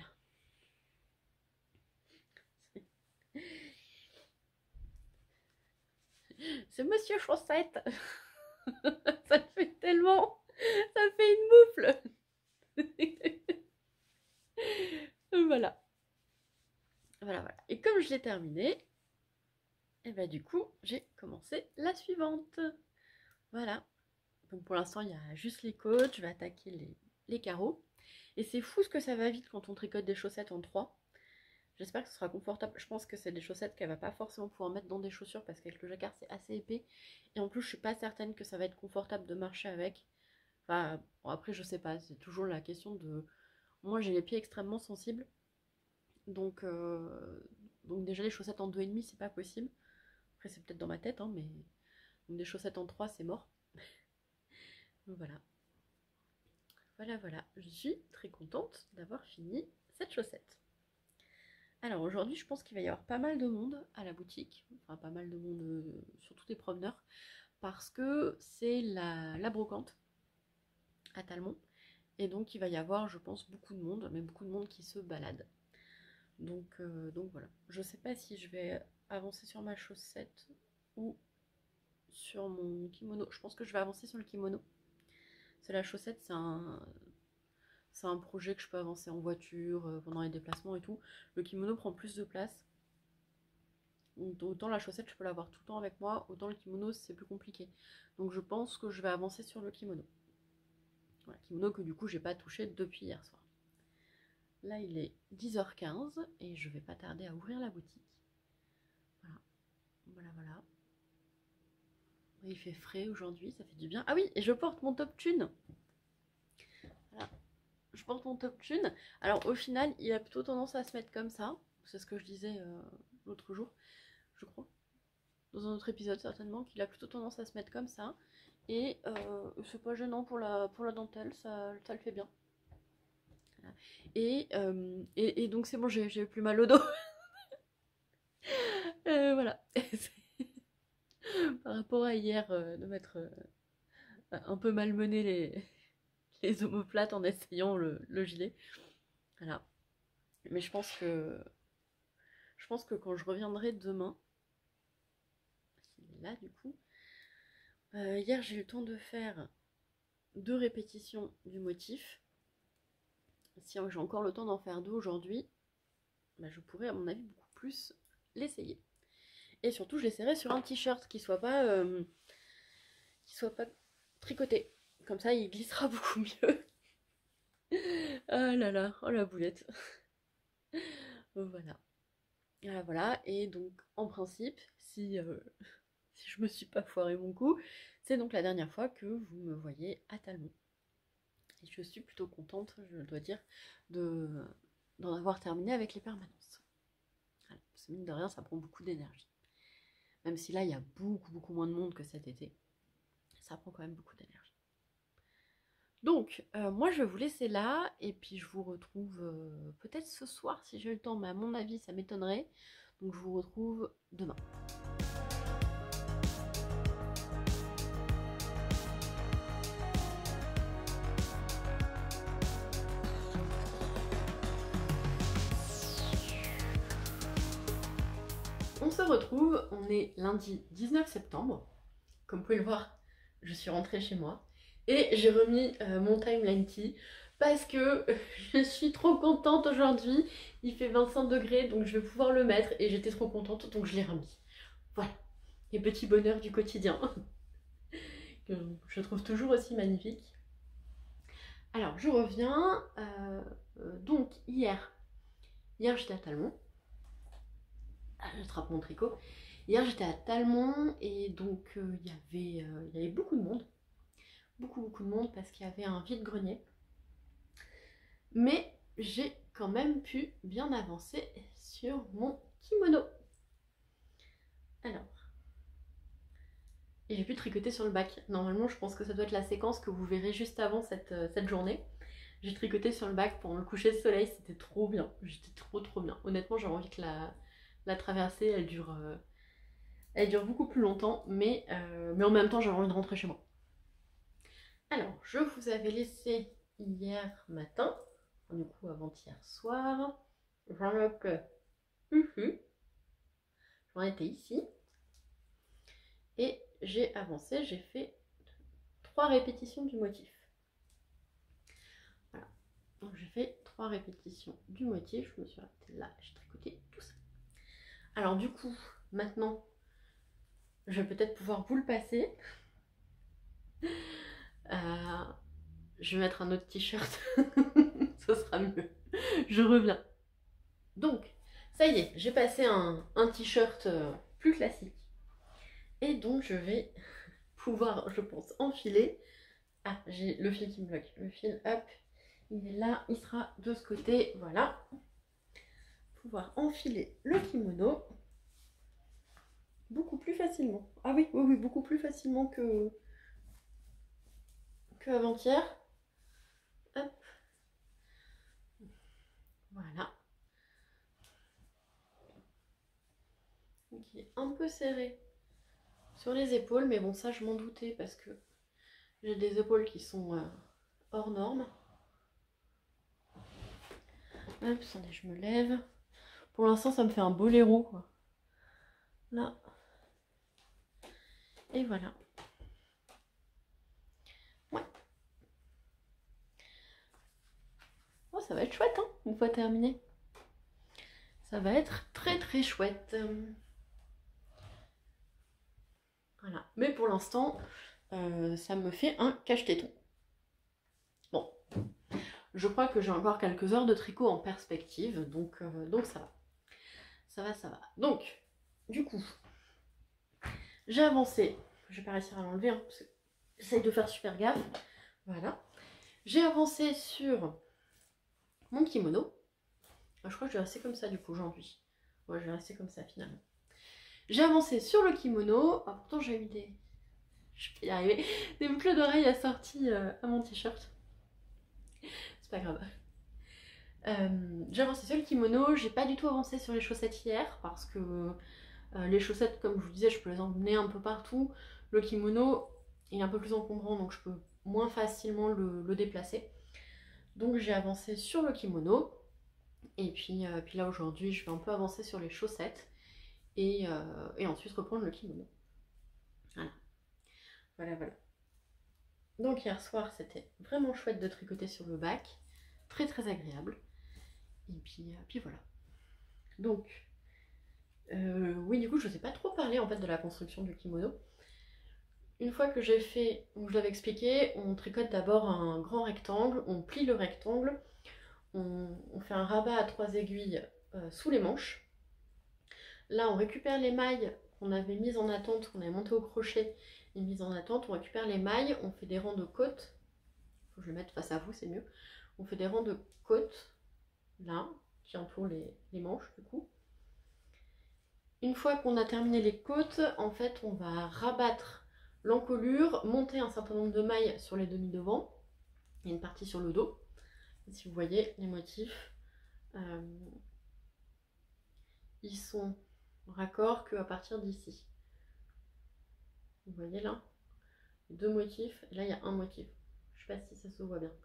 C'est Monsieur Chaussette. Ça me fait tellement. Ça me fait une moufle. Voilà. Voilà. Et comme je l'ai terminé, et bah du coup, j'ai commencé la suivante. Voilà. Donc pour l'instant, il y a juste les côtes. Je vais attaquer les carreaux. Et c'est fou ce que ça va vite quand on tricote des chaussettes en 3. J'espère que ce sera confortable. Je pense que c'est des chaussettes qu'elle va pas forcément pouvoir mettre dans des chaussures parce qu'avec le jacquard c'est assez épais. Et en plus je suis pas certaine que ça va être confortable de marcher avec. Enfin bon, après je sais pas, c'est toujours la question de... Moi j'ai les pieds extrêmement sensibles. Donc, déjà les chaussettes en 2,5 c'est pas possible. Après c'est peut-être dans ma tête, hein, mais... Donc des chaussettes en 3 c'est mort. Donc voilà. Voilà. Je suis très contente d'avoir fini cette chaussette. Alors aujourd'hui, je pense qu'il va y avoir pas mal de monde à la boutique, enfin pas mal de monde, surtout des promeneurs, parce que c'est la brocante à Talmont, et donc il va y avoir, je pense, beaucoup de monde, mais beaucoup de monde qui se balade. Donc voilà. Je sais pas si je vais avancer sur ma chaussette ou sur mon kimono. Je pense que je vais avancer sur le kimono. C'est la chaussette, c'est un projet que je peux avancer en voiture, pendant les déplacements et tout. Le kimono prend plus de place. Autant la chaussette, je peux l'avoir tout le temps avec moi, autant le kimono, c'est plus compliqué. Donc je pense que je vais avancer sur le kimono. Voilà, kimono que du coup, j'ai pas touché depuis hier soir. Là, il est 10h15 et je vais pas tarder à ouvrir la boutique. Voilà. Il fait frais aujourd'hui, ça fait du bien. Ah oui, et je porte mon top tune. Voilà, je porte mon top tune. Alors au final, il a plutôt tendance à se mettre comme ça. C'est ce que je disais l'autre jour, je crois. Dans un autre épisode certainement, qu'il a plutôt tendance à se mettre comme ça. Et c'est pas gênant pour la dentelle, ça le fait bien. Voilà. Et donc c'est bon, j'ai plus mal au dos. Voilà. Par rapport à hier, de m'être un peu malmené les omoplates en essayant le gilet. Voilà. Mais je pense que quand je reviendrai demain, là du coup, hier j'ai eu le temps de faire 2 répétitions du motif. Si j'ai encore le temps d'en faire 2 aujourd'hui, bah, je pourrais à mon avis beaucoup plus l'essayer. Et surtout je l'essaierai sur un t-shirt qui soit pas tricoté. Comme ça il glissera beaucoup mieux. Ah là là, oh la boulette. Voilà. Voilà. Et donc en principe, si je me suis pas foiré mon coup, c'est donc la dernière fois que vous me voyez à Talmont. Et je suis plutôt contente, je dois dire, d'en avoir terminé avec les permanences. Voilà. Parce que mine de rien, ça prend beaucoup d'énergie. Même si là, il y a beaucoup moins de monde que cet été, ça prend quand même beaucoup d'énergie. Donc, moi, je vais vous laisser là, et puis je vous retrouve peut-être ce soir si j'ai le temps, mais à mon avis, ça m'étonnerait. Donc, je vous retrouve demain. On se retrouve, on est lundi 19 septembre. Comme vous pouvez le voir, je suis rentrée chez moi. Et j'ai remis mon timeline tee parce que je suis trop contente aujourd'hui. Il fait 25 degrés, donc je vais pouvoir le mettre. Et j'étais trop contente, donc je l'ai remis. Voilà, les petits bonheurs du quotidien. Que je trouve toujours aussi magnifique. Alors, je reviens. Donc, hier j'étais à Talmont. J'attrape mon tricot. Hier, j'étais à Talmont et donc il y avait beaucoup de monde. Beaucoup de monde parce qu'il y avait un vide-grenier. Mais j'ai quand même pu bien avancer sur mon kimono. Alors, et j'ai pu tricoter sur le bac. Normalement, je pense que ça doit être la séquence que vous verrez juste avant cette journée. J'ai tricoté sur le bac pendant le coucher de soleil, c'était trop bien. J'étais trop bien. Honnêtement, j'aurais envie que la traversée, elle dure beaucoup plus longtemps, mais en même temps, j'avais envie de rentrer chez moi. Alors, je vous avais laissé hier matin, du coup avant-hier soir, j'en étais ici, et j'ai avancé, j'ai fait 3 répétitions du motif. Voilà, donc j'ai fait 3 répétitions du motif, je me suis arrêtée là, j'ai tricoté tout ça. Alors du coup, maintenant, je vais peut-être pouvoir vous le passer. Je vais mettre un autre t-shirt, ce sera mieux. Je reviens. Donc, ça y est, j'ai passé un t-shirt plus classique. Et donc, je vais pouvoir, je pense, enfiler. Ah, j'ai le fil qui me bloque. Le fil, hop, il est là, il sera de ce côté, voilà. Pouvoir enfiler le kimono beaucoup plus facilement. Ah oui, beaucoup plus facilement que avant-hier. Hop. Voilà. Donc il est un peu serré sur les épaules, mais bon, ça je m'en doutais parce que j'ai des épaules qui sont hors normes. Hop, attendez, je me lève. Pour l'instant, ça me fait un boléro, quoi. Là. Et voilà. Ouais. Oh, ça va être chouette, hein, une fois terminé. Ça va être très chouette. Voilà. Mais pour l'instant, ça me fait un cache-téton. Bon. Je crois que j'ai encore quelques heures de tricot en perspective, donc ça va. Ça va. Donc, du coup, j'ai avancé. Je vais pas réussir à l'enlever, hein, parce que j'essaye de faire super gaffe. Voilà. J'ai avancé sur mon kimono. Je crois que je vais rester comme ça du coup aujourd'hui. Ouais, je vais rester comme ça finalement. J'ai avancé sur le kimono. Ah, pourtant j'ai eu des... Je vais y arriver. Des boucles d'oreilles assorties à mon t-shirt. C'est pas grave. J'ai avancé sur le kimono. J'ai pas du tout avancé sur les chaussettes hier parce que les chaussettes, comme je vous disais, je peux les emmener un peu partout. Le kimono il est un peu plus encombrant, donc je peux moins facilement le déplacer. Donc j'ai avancé sur le kimono. Et puis là aujourd'hui, je vais un peu avancer sur les chaussettes. Et ensuite reprendre le kimono. Voilà. Donc hier soir, c'était vraiment chouette de tricoter sur le bac. Très agréable. Et puis voilà. Donc, oui, du coup, je ne vous ai pas trop parlé en fait de la construction du kimono. Une fois que j'ai fait, je l'avais expliqué, on tricote d'abord un grand rectangle, on plie le rectangle, on fait un rabat à 3 aiguilles sous les manches. Là, on récupère les mailles qu'on avait mises en attente, qu'on avait montées au crochet et mises en attente. On récupère les mailles, on fait des rangs de côtes. Faut que je le mette face à vous, c'est mieux. On fait des rangs de côtes, là, qui entourent les manches, du coup. Une fois qu'on a terminé les côtes, en fait, on va rabattre l'encolure, monter un certain nombre de mailles sur les demi-devants. Il y a une partie sur le dos. Et si vous voyez, les motifs, ils sont raccords qu'à partir d'ici. Vous voyez là, 2 motifs, et là il y a un motif. Je sais pas si ça se voit bien.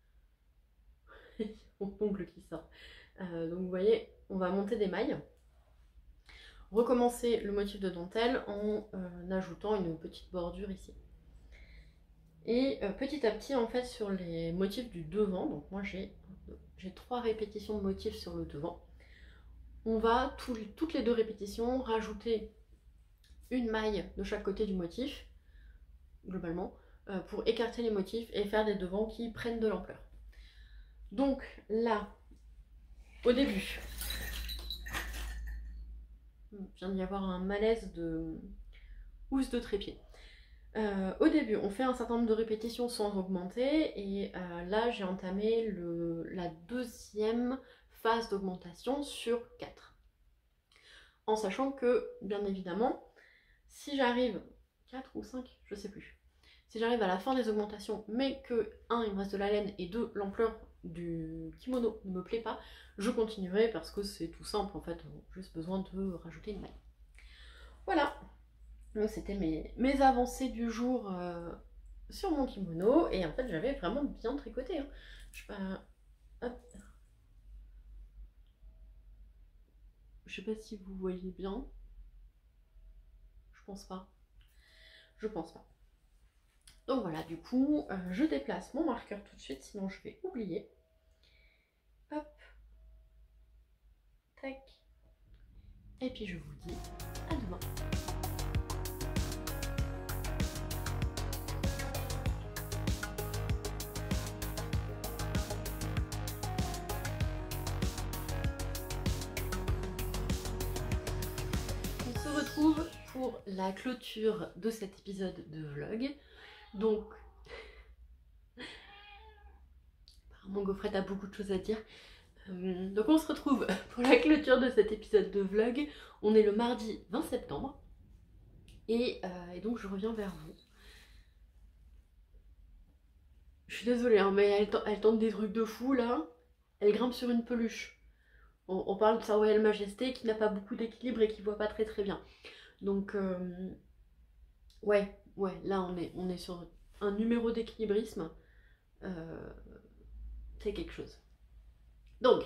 Mon ongle qui sort. Donc vous voyez, on va monter des mailles. Recommencer le motif de dentelle en ajoutant une petite bordure ici. Et petit à petit, en fait, sur les motifs du devant, donc moi j'ai 3 répétitions de motifs sur le devant. On va, toutes les 2 répétitions, rajouter une maille de chaque côté du motif, globalement, pour écarter les motifs et faire des devants qui prennent de l'ampleur. Donc là, au début, il vient d'y avoir un malaise de housse de trépied. Au début, on fait un certain nombre de répétitions sans augmenter, et là, j'ai entamé la 2e phase d'augmentation sur 4. En sachant que, bien évidemment, si j'arrive 4 ou 5, je sais plus. Si j'arrive à la fin des augmentations, mais que 1, il me reste de la laine, et 2, l'ampleur du kimono ne me plaît pas, je continuerai parce que c'est tout simple en fait, juste besoin de rajouter une maille. Voilà, donc c'était mes avancées du jour sur mon kimono, et en fait j'avais vraiment bien tricoté. Hein. Je sais pas... Hop. Je sais pas si vous voyez bien. Je pense pas. Je pense pas. Donc voilà, du coup, je déplace mon marqueur tout de suite, sinon je vais oublier. Hop. Tac. Et puis je vous dis à demain. On se retrouve pour la clôture de cet épisode de vlog. Donc, apparemment Gaufrette a beaucoup de choses à dire. Donc on se retrouve pour la clôture de cet épisode de vlog. On est le mardi 20 septembre. Et donc je reviens vers vous. Je suis désolée, hein, mais elle tente des trucs de fou là. Elle grimpe sur une peluche. On parle de sa royale majesté qui n'a pas beaucoup d'équilibre et qui voit pas très bien. Donc ouais, là on est sur un numéro d'équilibrisme. C'est quelque chose. Donc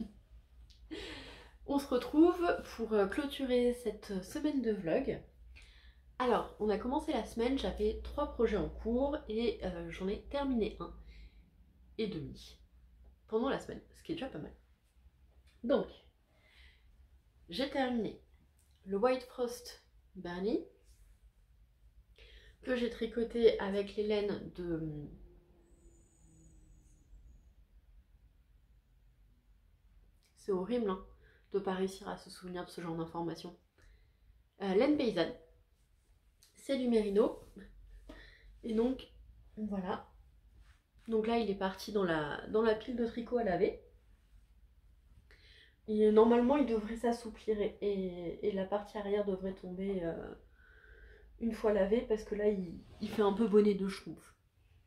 on se retrouve pour clôturer cette semaine de vlog. Alors, on a commencé la semaine, j'avais 3 projets en cours et j'en ai terminé un et demi pendant la semaine, ce qui est déjà pas mal. Donc, j'ai terminé le White Frost Bernie que j'ai tricoté avec les laines de... C'est horrible hein, de pas réussir à se souvenir de ce genre d'informations. Laine paysanne, c'est du mérino. Et donc, voilà. Donc là, il est parti dans la pile de tricot à laver. Et normalement, il devrait s'assouplir et la partie arrière devrait tomber une fois lavé parce que là, il fait un peu bonnet de schtroumpf.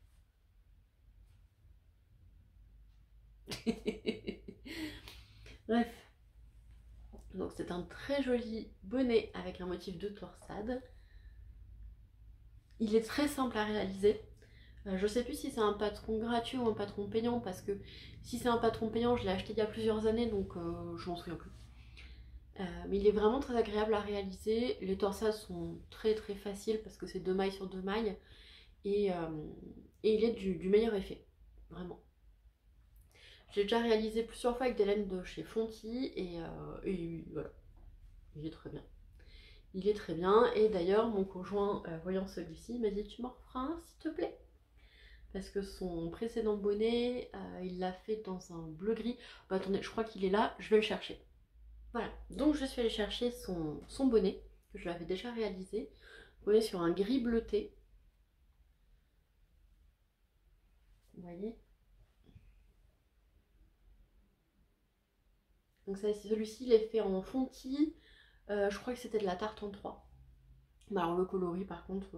Bref. Donc c'est un très joli bonnet avec un motif de torsade. Il est très simple à réaliser. Je sais plus si c'est un patron gratuit ou un patron payant parce que si c'est un patron payant, je l'ai acheté il y a plusieurs années donc je m'en souviens plus. Mais il est vraiment très agréable à réaliser. Les torsades sont très faciles parce que c'est 2 mailles sur 2 mailles et il est du meilleur effet, vraiment. J'ai déjà réalisé plusieurs fois avec des laines de chez Fonty et voilà, il est très bien. Il est très bien et d'ailleurs mon conjoint voyant celui-ci m'a dit tu m'en referas un s'il te plaît parce que son précédent bonnet il l'a fait dans un bleu gris. Bah attendez, je crois qu'il est là, je vais le chercher. Voilà, donc je suis allée chercher son bonnet que je l'avais déjà réalisé. Bonnet sur un gris bleuté. Vous voyez. Donc celui-ci il est fait en fontis. Je crois que c'était de la tartan 3. Bah alors le coloris par contre,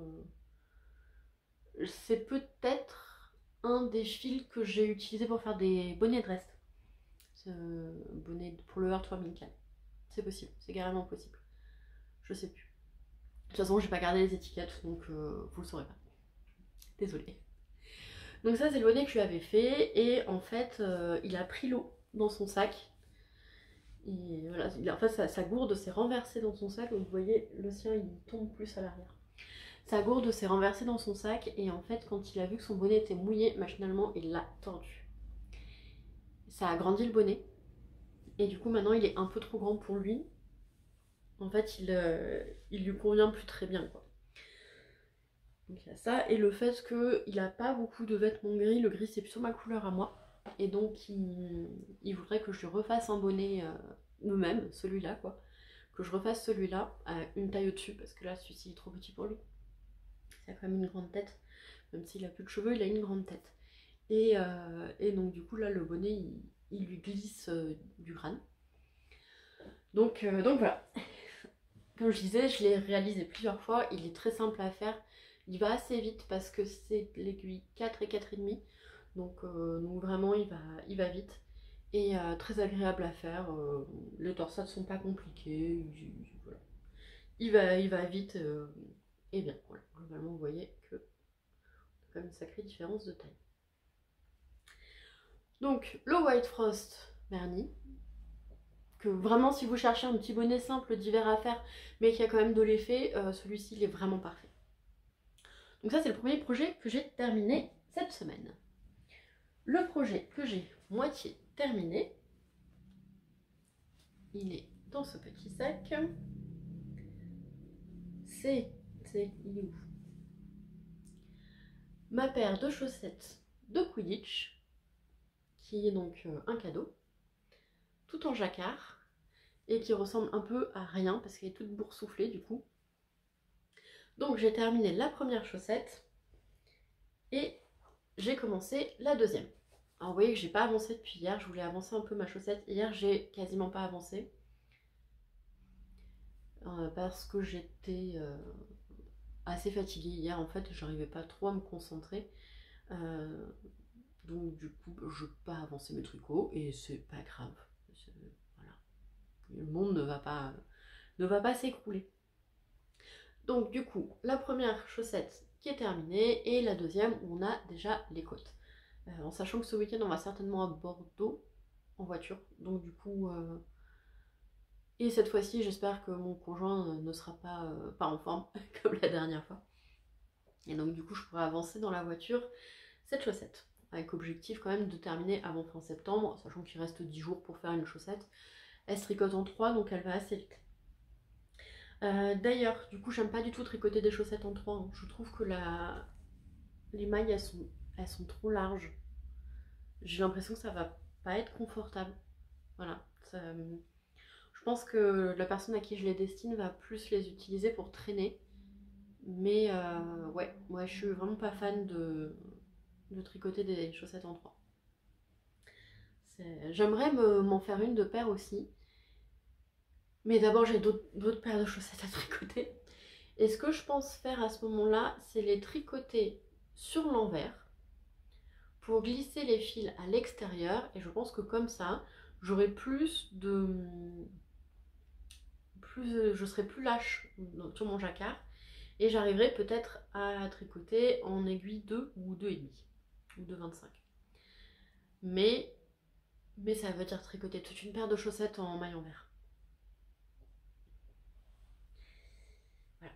c'est peut-être un des fils que j'ai utilisé pour faire des bonnets de reste. Ce bonnet pour le Heart 3004. C'est possible, c'est carrément possible. Je sais plus. De toute façon, j'ai pas gardé les étiquettes, donc vous le saurez pas. Désolée. Donc ça, c'est le bonnet que je lui avais fait, et en fait, il a pris l'eau dans son sac. Et voilà, en fait, sa gourde s'est renversée dans son sac, donc vous voyez, le sien, il tombe plus à l'arrière. Sa gourde s'est renversée dans son sac, et en fait, quand il a vu que son bonnet était mouillé, machinalement, il l'a tordu. Ça a agrandi le bonnet, et du coup, maintenant, il est un peu trop grand pour lui. En fait, il lui convient plus très bien, quoi. Donc il y a ça, et le fait qu'il n'a pas beaucoup de vêtements gris, le gris c'est plutôt ma couleur à moi, et donc il voudrait que je lui refasse un bonnet nous-mêmes, celui-là quoi, que je refasse celui-là à une taille au-dessus, parce que là celui-ci est trop petit pour lui, il a quand même une grande tête, même s'il a plus de cheveux, il a une grande tête, et donc du coup là le bonnet il lui glisse du crâne, donc voilà. comme je disais, je l'ai réalisé plusieurs fois, il est très simple à faire, il va assez vite parce que c'est l'aiguille 4 et 4,5, donc vraiment il va vite et très agréable à faire, les torsades sont pas compliquées, voilà. Il va vite et bien, voilà. Globalement vous voyez que c'est quand même une sacrée différence de taille. Donc le White Frost vernis, que vraiment si vous cherchez un petit bonnet simple d'hiver à faire mais qui a quand même de l'effet, celui-ci il est vraiment parfait. Donc ça c'est le premier projet que j'ai terminé cette semaine. Le projet que j'ai moitié terminé, il est dans ce petit sac. Il est où? Ma paire de chaussettes de Quidditch, qui est donc un cadeau, tout en jacquard, et qui ressemble un peu à rien parce qu'elle est toute boursouflée du coup. Donc j'ai terminé la première chaussette et j'ai commencé la deuxième. Alors vous voyez que j'ai pas avancé depuis hier, je voulais avancer un peu ma chaussette. Hier j'ai quasiment pas avancé parce que j'étais assez fatiguée hier en fait, j'arrivais pas trop à me concentrer. Donc du coup je peux pas avancer mes tricots et c'est pas grave. Voilà. Le monde ne va pas s'écrouler. Donc du coup la première chaussette qui est terminée et la deuxième où on a déjà les côtes. En sachant que ce week-end on va certainement à Bordeaux en voiture, donc du coup et cette fois-ci j'espère que mon conjoint ne sera pas en forme comme la dernière fois, et donc du coup je pourrai avancer dans la voiture cette chaussette avec objectif quand même de terminer avant fin septembre, sachant qu'il reste 10 jours pour faire une chaussette. Elle se tricote en 3 donc elle va assez vite. D'ailleurs du coup j'aime pas du tout tricoter des chaussettes en 3, hein. Je trouve que les mailles elles sont trop larges, j'ai l'impression que ça va pas être confortable, voilà. Je pense que la personne à qui je les destine va plus les utiliser pour traîner, mais ouais, je suis vraiment pas fan de tricoter des chaussettes en 3. J'aimerais m'en faire une de paire aussi, mais d'abord j'ai d'autres paires de chaussettes à tricoter. Et ce que je pense faire à ce moment-là, c'est les tricoter sur l'envers pour glisser les fils à l'extérieur, et je pense que comme ça, j'aurai je serai plus lâche sur mon jacquard, et j'arriverai peut-être à tricoter en aiguille 2 ou 2,5 ou 2,25. Mais ça veut dire tricoter toute une paire de chaussettes en maille envers. Voilà.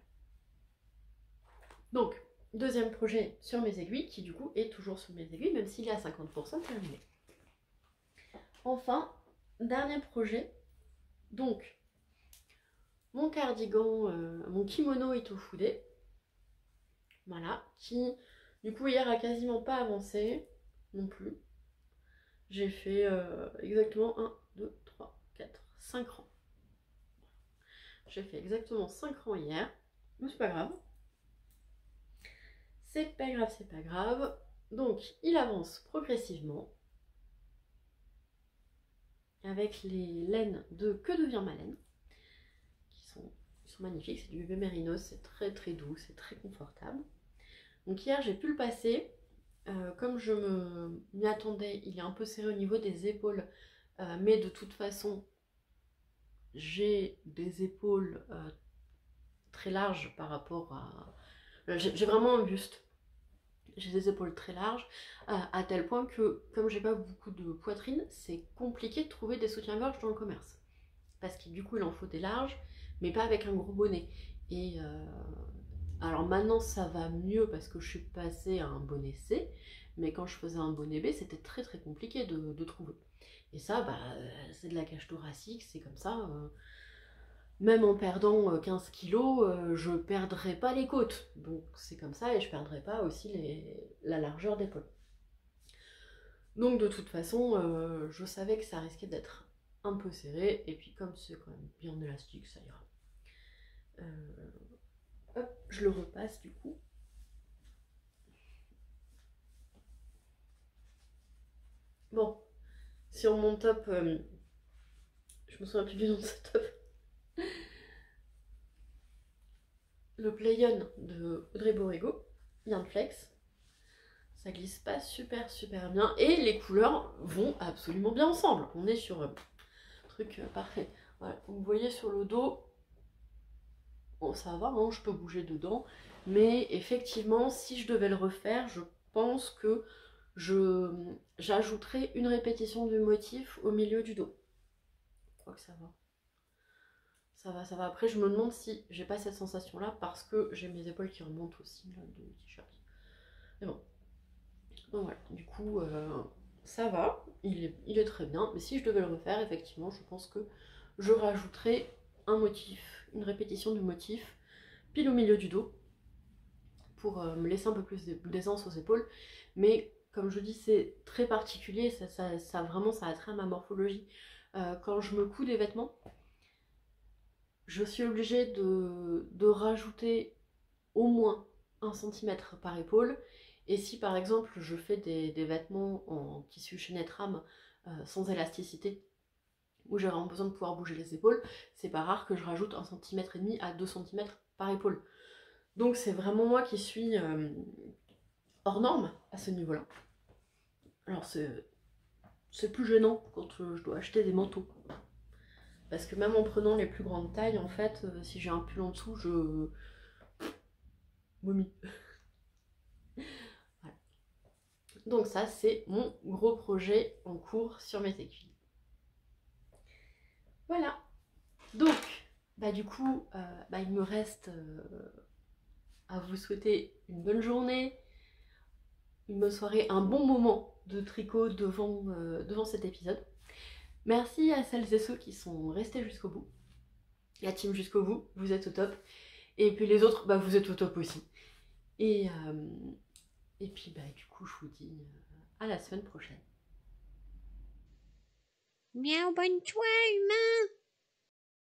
Donc, deuxième projet sur mes aiguilles, qui du coup est toujours sur mes aiguilles, même s'il est à 50% terminé. Enfin, dernier projet, donc mon cardigan, mon kimono Itofude, voilà, qui du coup hier a quasiment pas avancé non plus. J'ai fait exactement 1, 2, 3, 4, 5 rangs. J'ai fait exactement 5 rangs hier, mais c'est pas grave. C'est pas grave, c'est pas grave. Donc il avance progressivement avec les laines de Que devient ma laine, qui sont magnifiques, c'est du bébé mérinos, c'est très très doux, c'est très confortable. Donc hier j'ai pu le passer, comme je m'y attendais, il est un peu serré au niveau des épaules, mais de toute façon j'ai des épaules très larges par rapport à... J'ai vraiment un buste, j'ai des épaules très larges, à tel point que comme j'ai pas beaucoup de poitrine, c'est compliqué de trouver des soutiens-gorge dans le commerce. Parce que du coup il en faut des larges, mais pas avec un gros bonnet. Et alors maintenant ça va mieux parce que je suis passée à un bonnet C, mais quand je faisais un bonnet B, c'était très très compliqué de trouver. Et ça, c'est de la cage thoracique, c'est comme ça. Même en perdant 15 kilos, je perdrai pas les côtes. Donc c'est comme ça, et je perdrai pas aussi la largeur d'épaule. Donc de toute façon, je savais que ça risquait d'être un peu serré, et puis comme c'est quand même bien élastique, ça ira. Hop, je le repasse du coup. Bon, sur mon top, je me souviens plus du nom de ce top. le Play-On de Audrey Borrego, bien flex. Ça glisse pas super bien et les couleurs vont absolument bien ensemble. On est sur un truc parfait. Voilà. Vous voyez sur le dos, bon, ça va, hein, je peux bouger dedans. Mais effectivement, si je devais le refaire, je pense que j'ajouterais une répétition du motif au milieu du dos. Je crois que ça va. Ça va. Après, je me demande si j'ai pas cette sensation-là parce que j'ai mes épaules qui remontent aussi là, de t-shirt. Mais bon. Donc voilà, du coup, ça va. Il est très bien. Mais si je devais le refaire, effectivement, je pense que je rajouterais un motif, une répétition du motif, pile au milieu du dos, pour me laisser un peu plus d'aisance aux épaules. Mais comme je dis, c'est très particulier, vraiment ça a trait à ma morphologie. Quand je me couds des vêtements, je suis obligée de rajouter au moins 1 cm par épaule. Et si par exemple je fais des vêtements en tissu chaînette rame sans élasticité, où j'ai vraiment besoin de pouvoir bouger les épaules, c'est pas rare que je rajoute 1,5 cm à 2 cm par épaule. Donc c'est vraiment moi qui suis hors norme à ce niveau-là. Alors c'est plus gênant quand je dois acheter des manteaux. Parce que même en prenant les plus grandes tailles, en fait, si j'ai un pull en dessous, je vomis. Voilà. Donc ça, c'est mon gros projet en cours sur mes aiguilles. Voilà. Donc, du coup, il me reste à vous souhaiter une bonne journée, une bonne soirée, un bon moment de tricot devant cet épisode. Merci à celles et ceux qui sont restés jusqu'au bout. La team jusqu'au bout, vous êtes au top. Et puis les autres, vous êtes au top aussi. Et puis du coup, je vous dis à la semaine prochaine. Miaou, bonne soirée, humain!